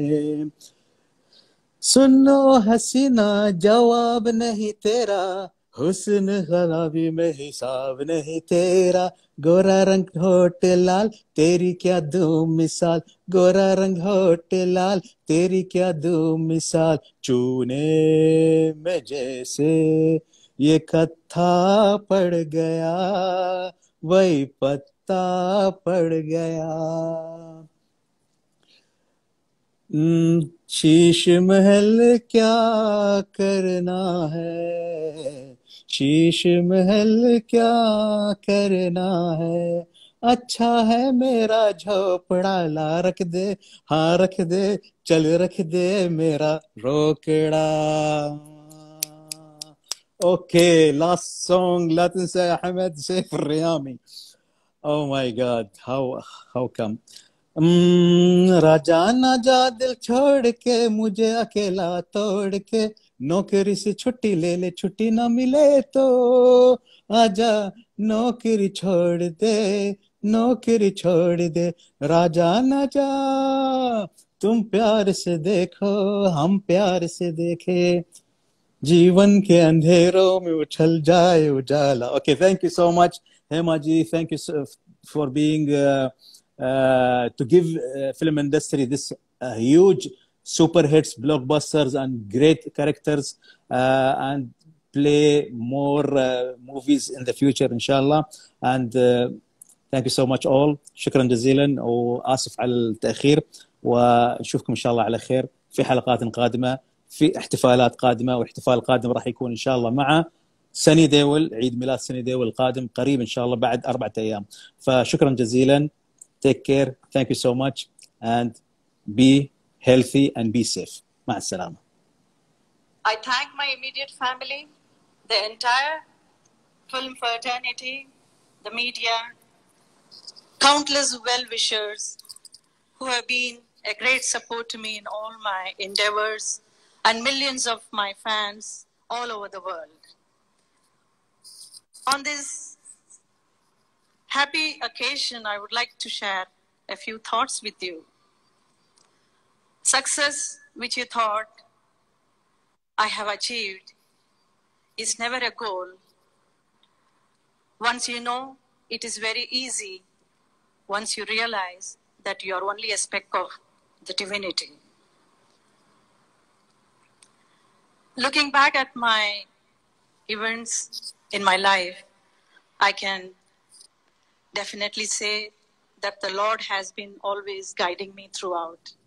सुनो हसीना जवाब नहीं तेरा, हुस्न खराबी में हिसाब नहीं तेरा। गोरा रंग होठ लाल तेरी क्या दो मिसाल, गोरा रंग होठ लाल तेरी क्या दो मिसाल। चूने में जैसे ये कत्था पड़ गया, वही पत्ता पड़ गया। शीश महल क्या करना है, शीश महल क्या करना है। अच्छा है मेरा झोपड़ा, ला रख दे हाँ रख दे, चल रख दे मेरा रोकड़ा। Okay, last song. لا تنسى يا حمد سيف الريامي. Oh my God, how how come? राजा ना जा दिल छोड़ के, मुझे अकेला तोड़ के, नौकरी से छुट्टी ले ले, छुट्टी ना मिले तो आजा, नौकरी छोड़ दे, नौकरी छोड़ दे। राजा ना जा तुम प्यार से देखो, हम प्यार से देखे, जीवन के अंधेरों में उछल जाए उजाला। Okay, thank you so much Hema ji, thank you so, for being uh, uh, to give uh, film industry this uh, huge super hits, blockbusters and great characters, uh, and play more uh, movies in the future inshallah. And uh, thank you so much all. شكرا جزيلا وآسف على التأخير، ونشوفكم إن شاء الله على خير في حلقات قادمة، في احتفالات قادمة، واحتفال قادم راح يكون إن شاء الله مع سني ديول، عيد ميلاد سني ديول القادم قريب إن شاء الله بعد أربعة أيام. فشكرا جزيلا. Take care. Thank you so much and be healthy and be safe. مع السلامة. I thank my immediate family, the entire film fraternity, the media, countless well-wishers who have been a great support to me in all my endeavors, and millions of my fans all over the world. On this happy occasion, I would like to share a few thoughts with you. Success which you thought I have achieved is never a goal. Once you know, it is very easy. Once you realize that you are only a speck of the divinity. Looking back at my events in my life, I can definitely say that the Lord has been always guiding me throughout.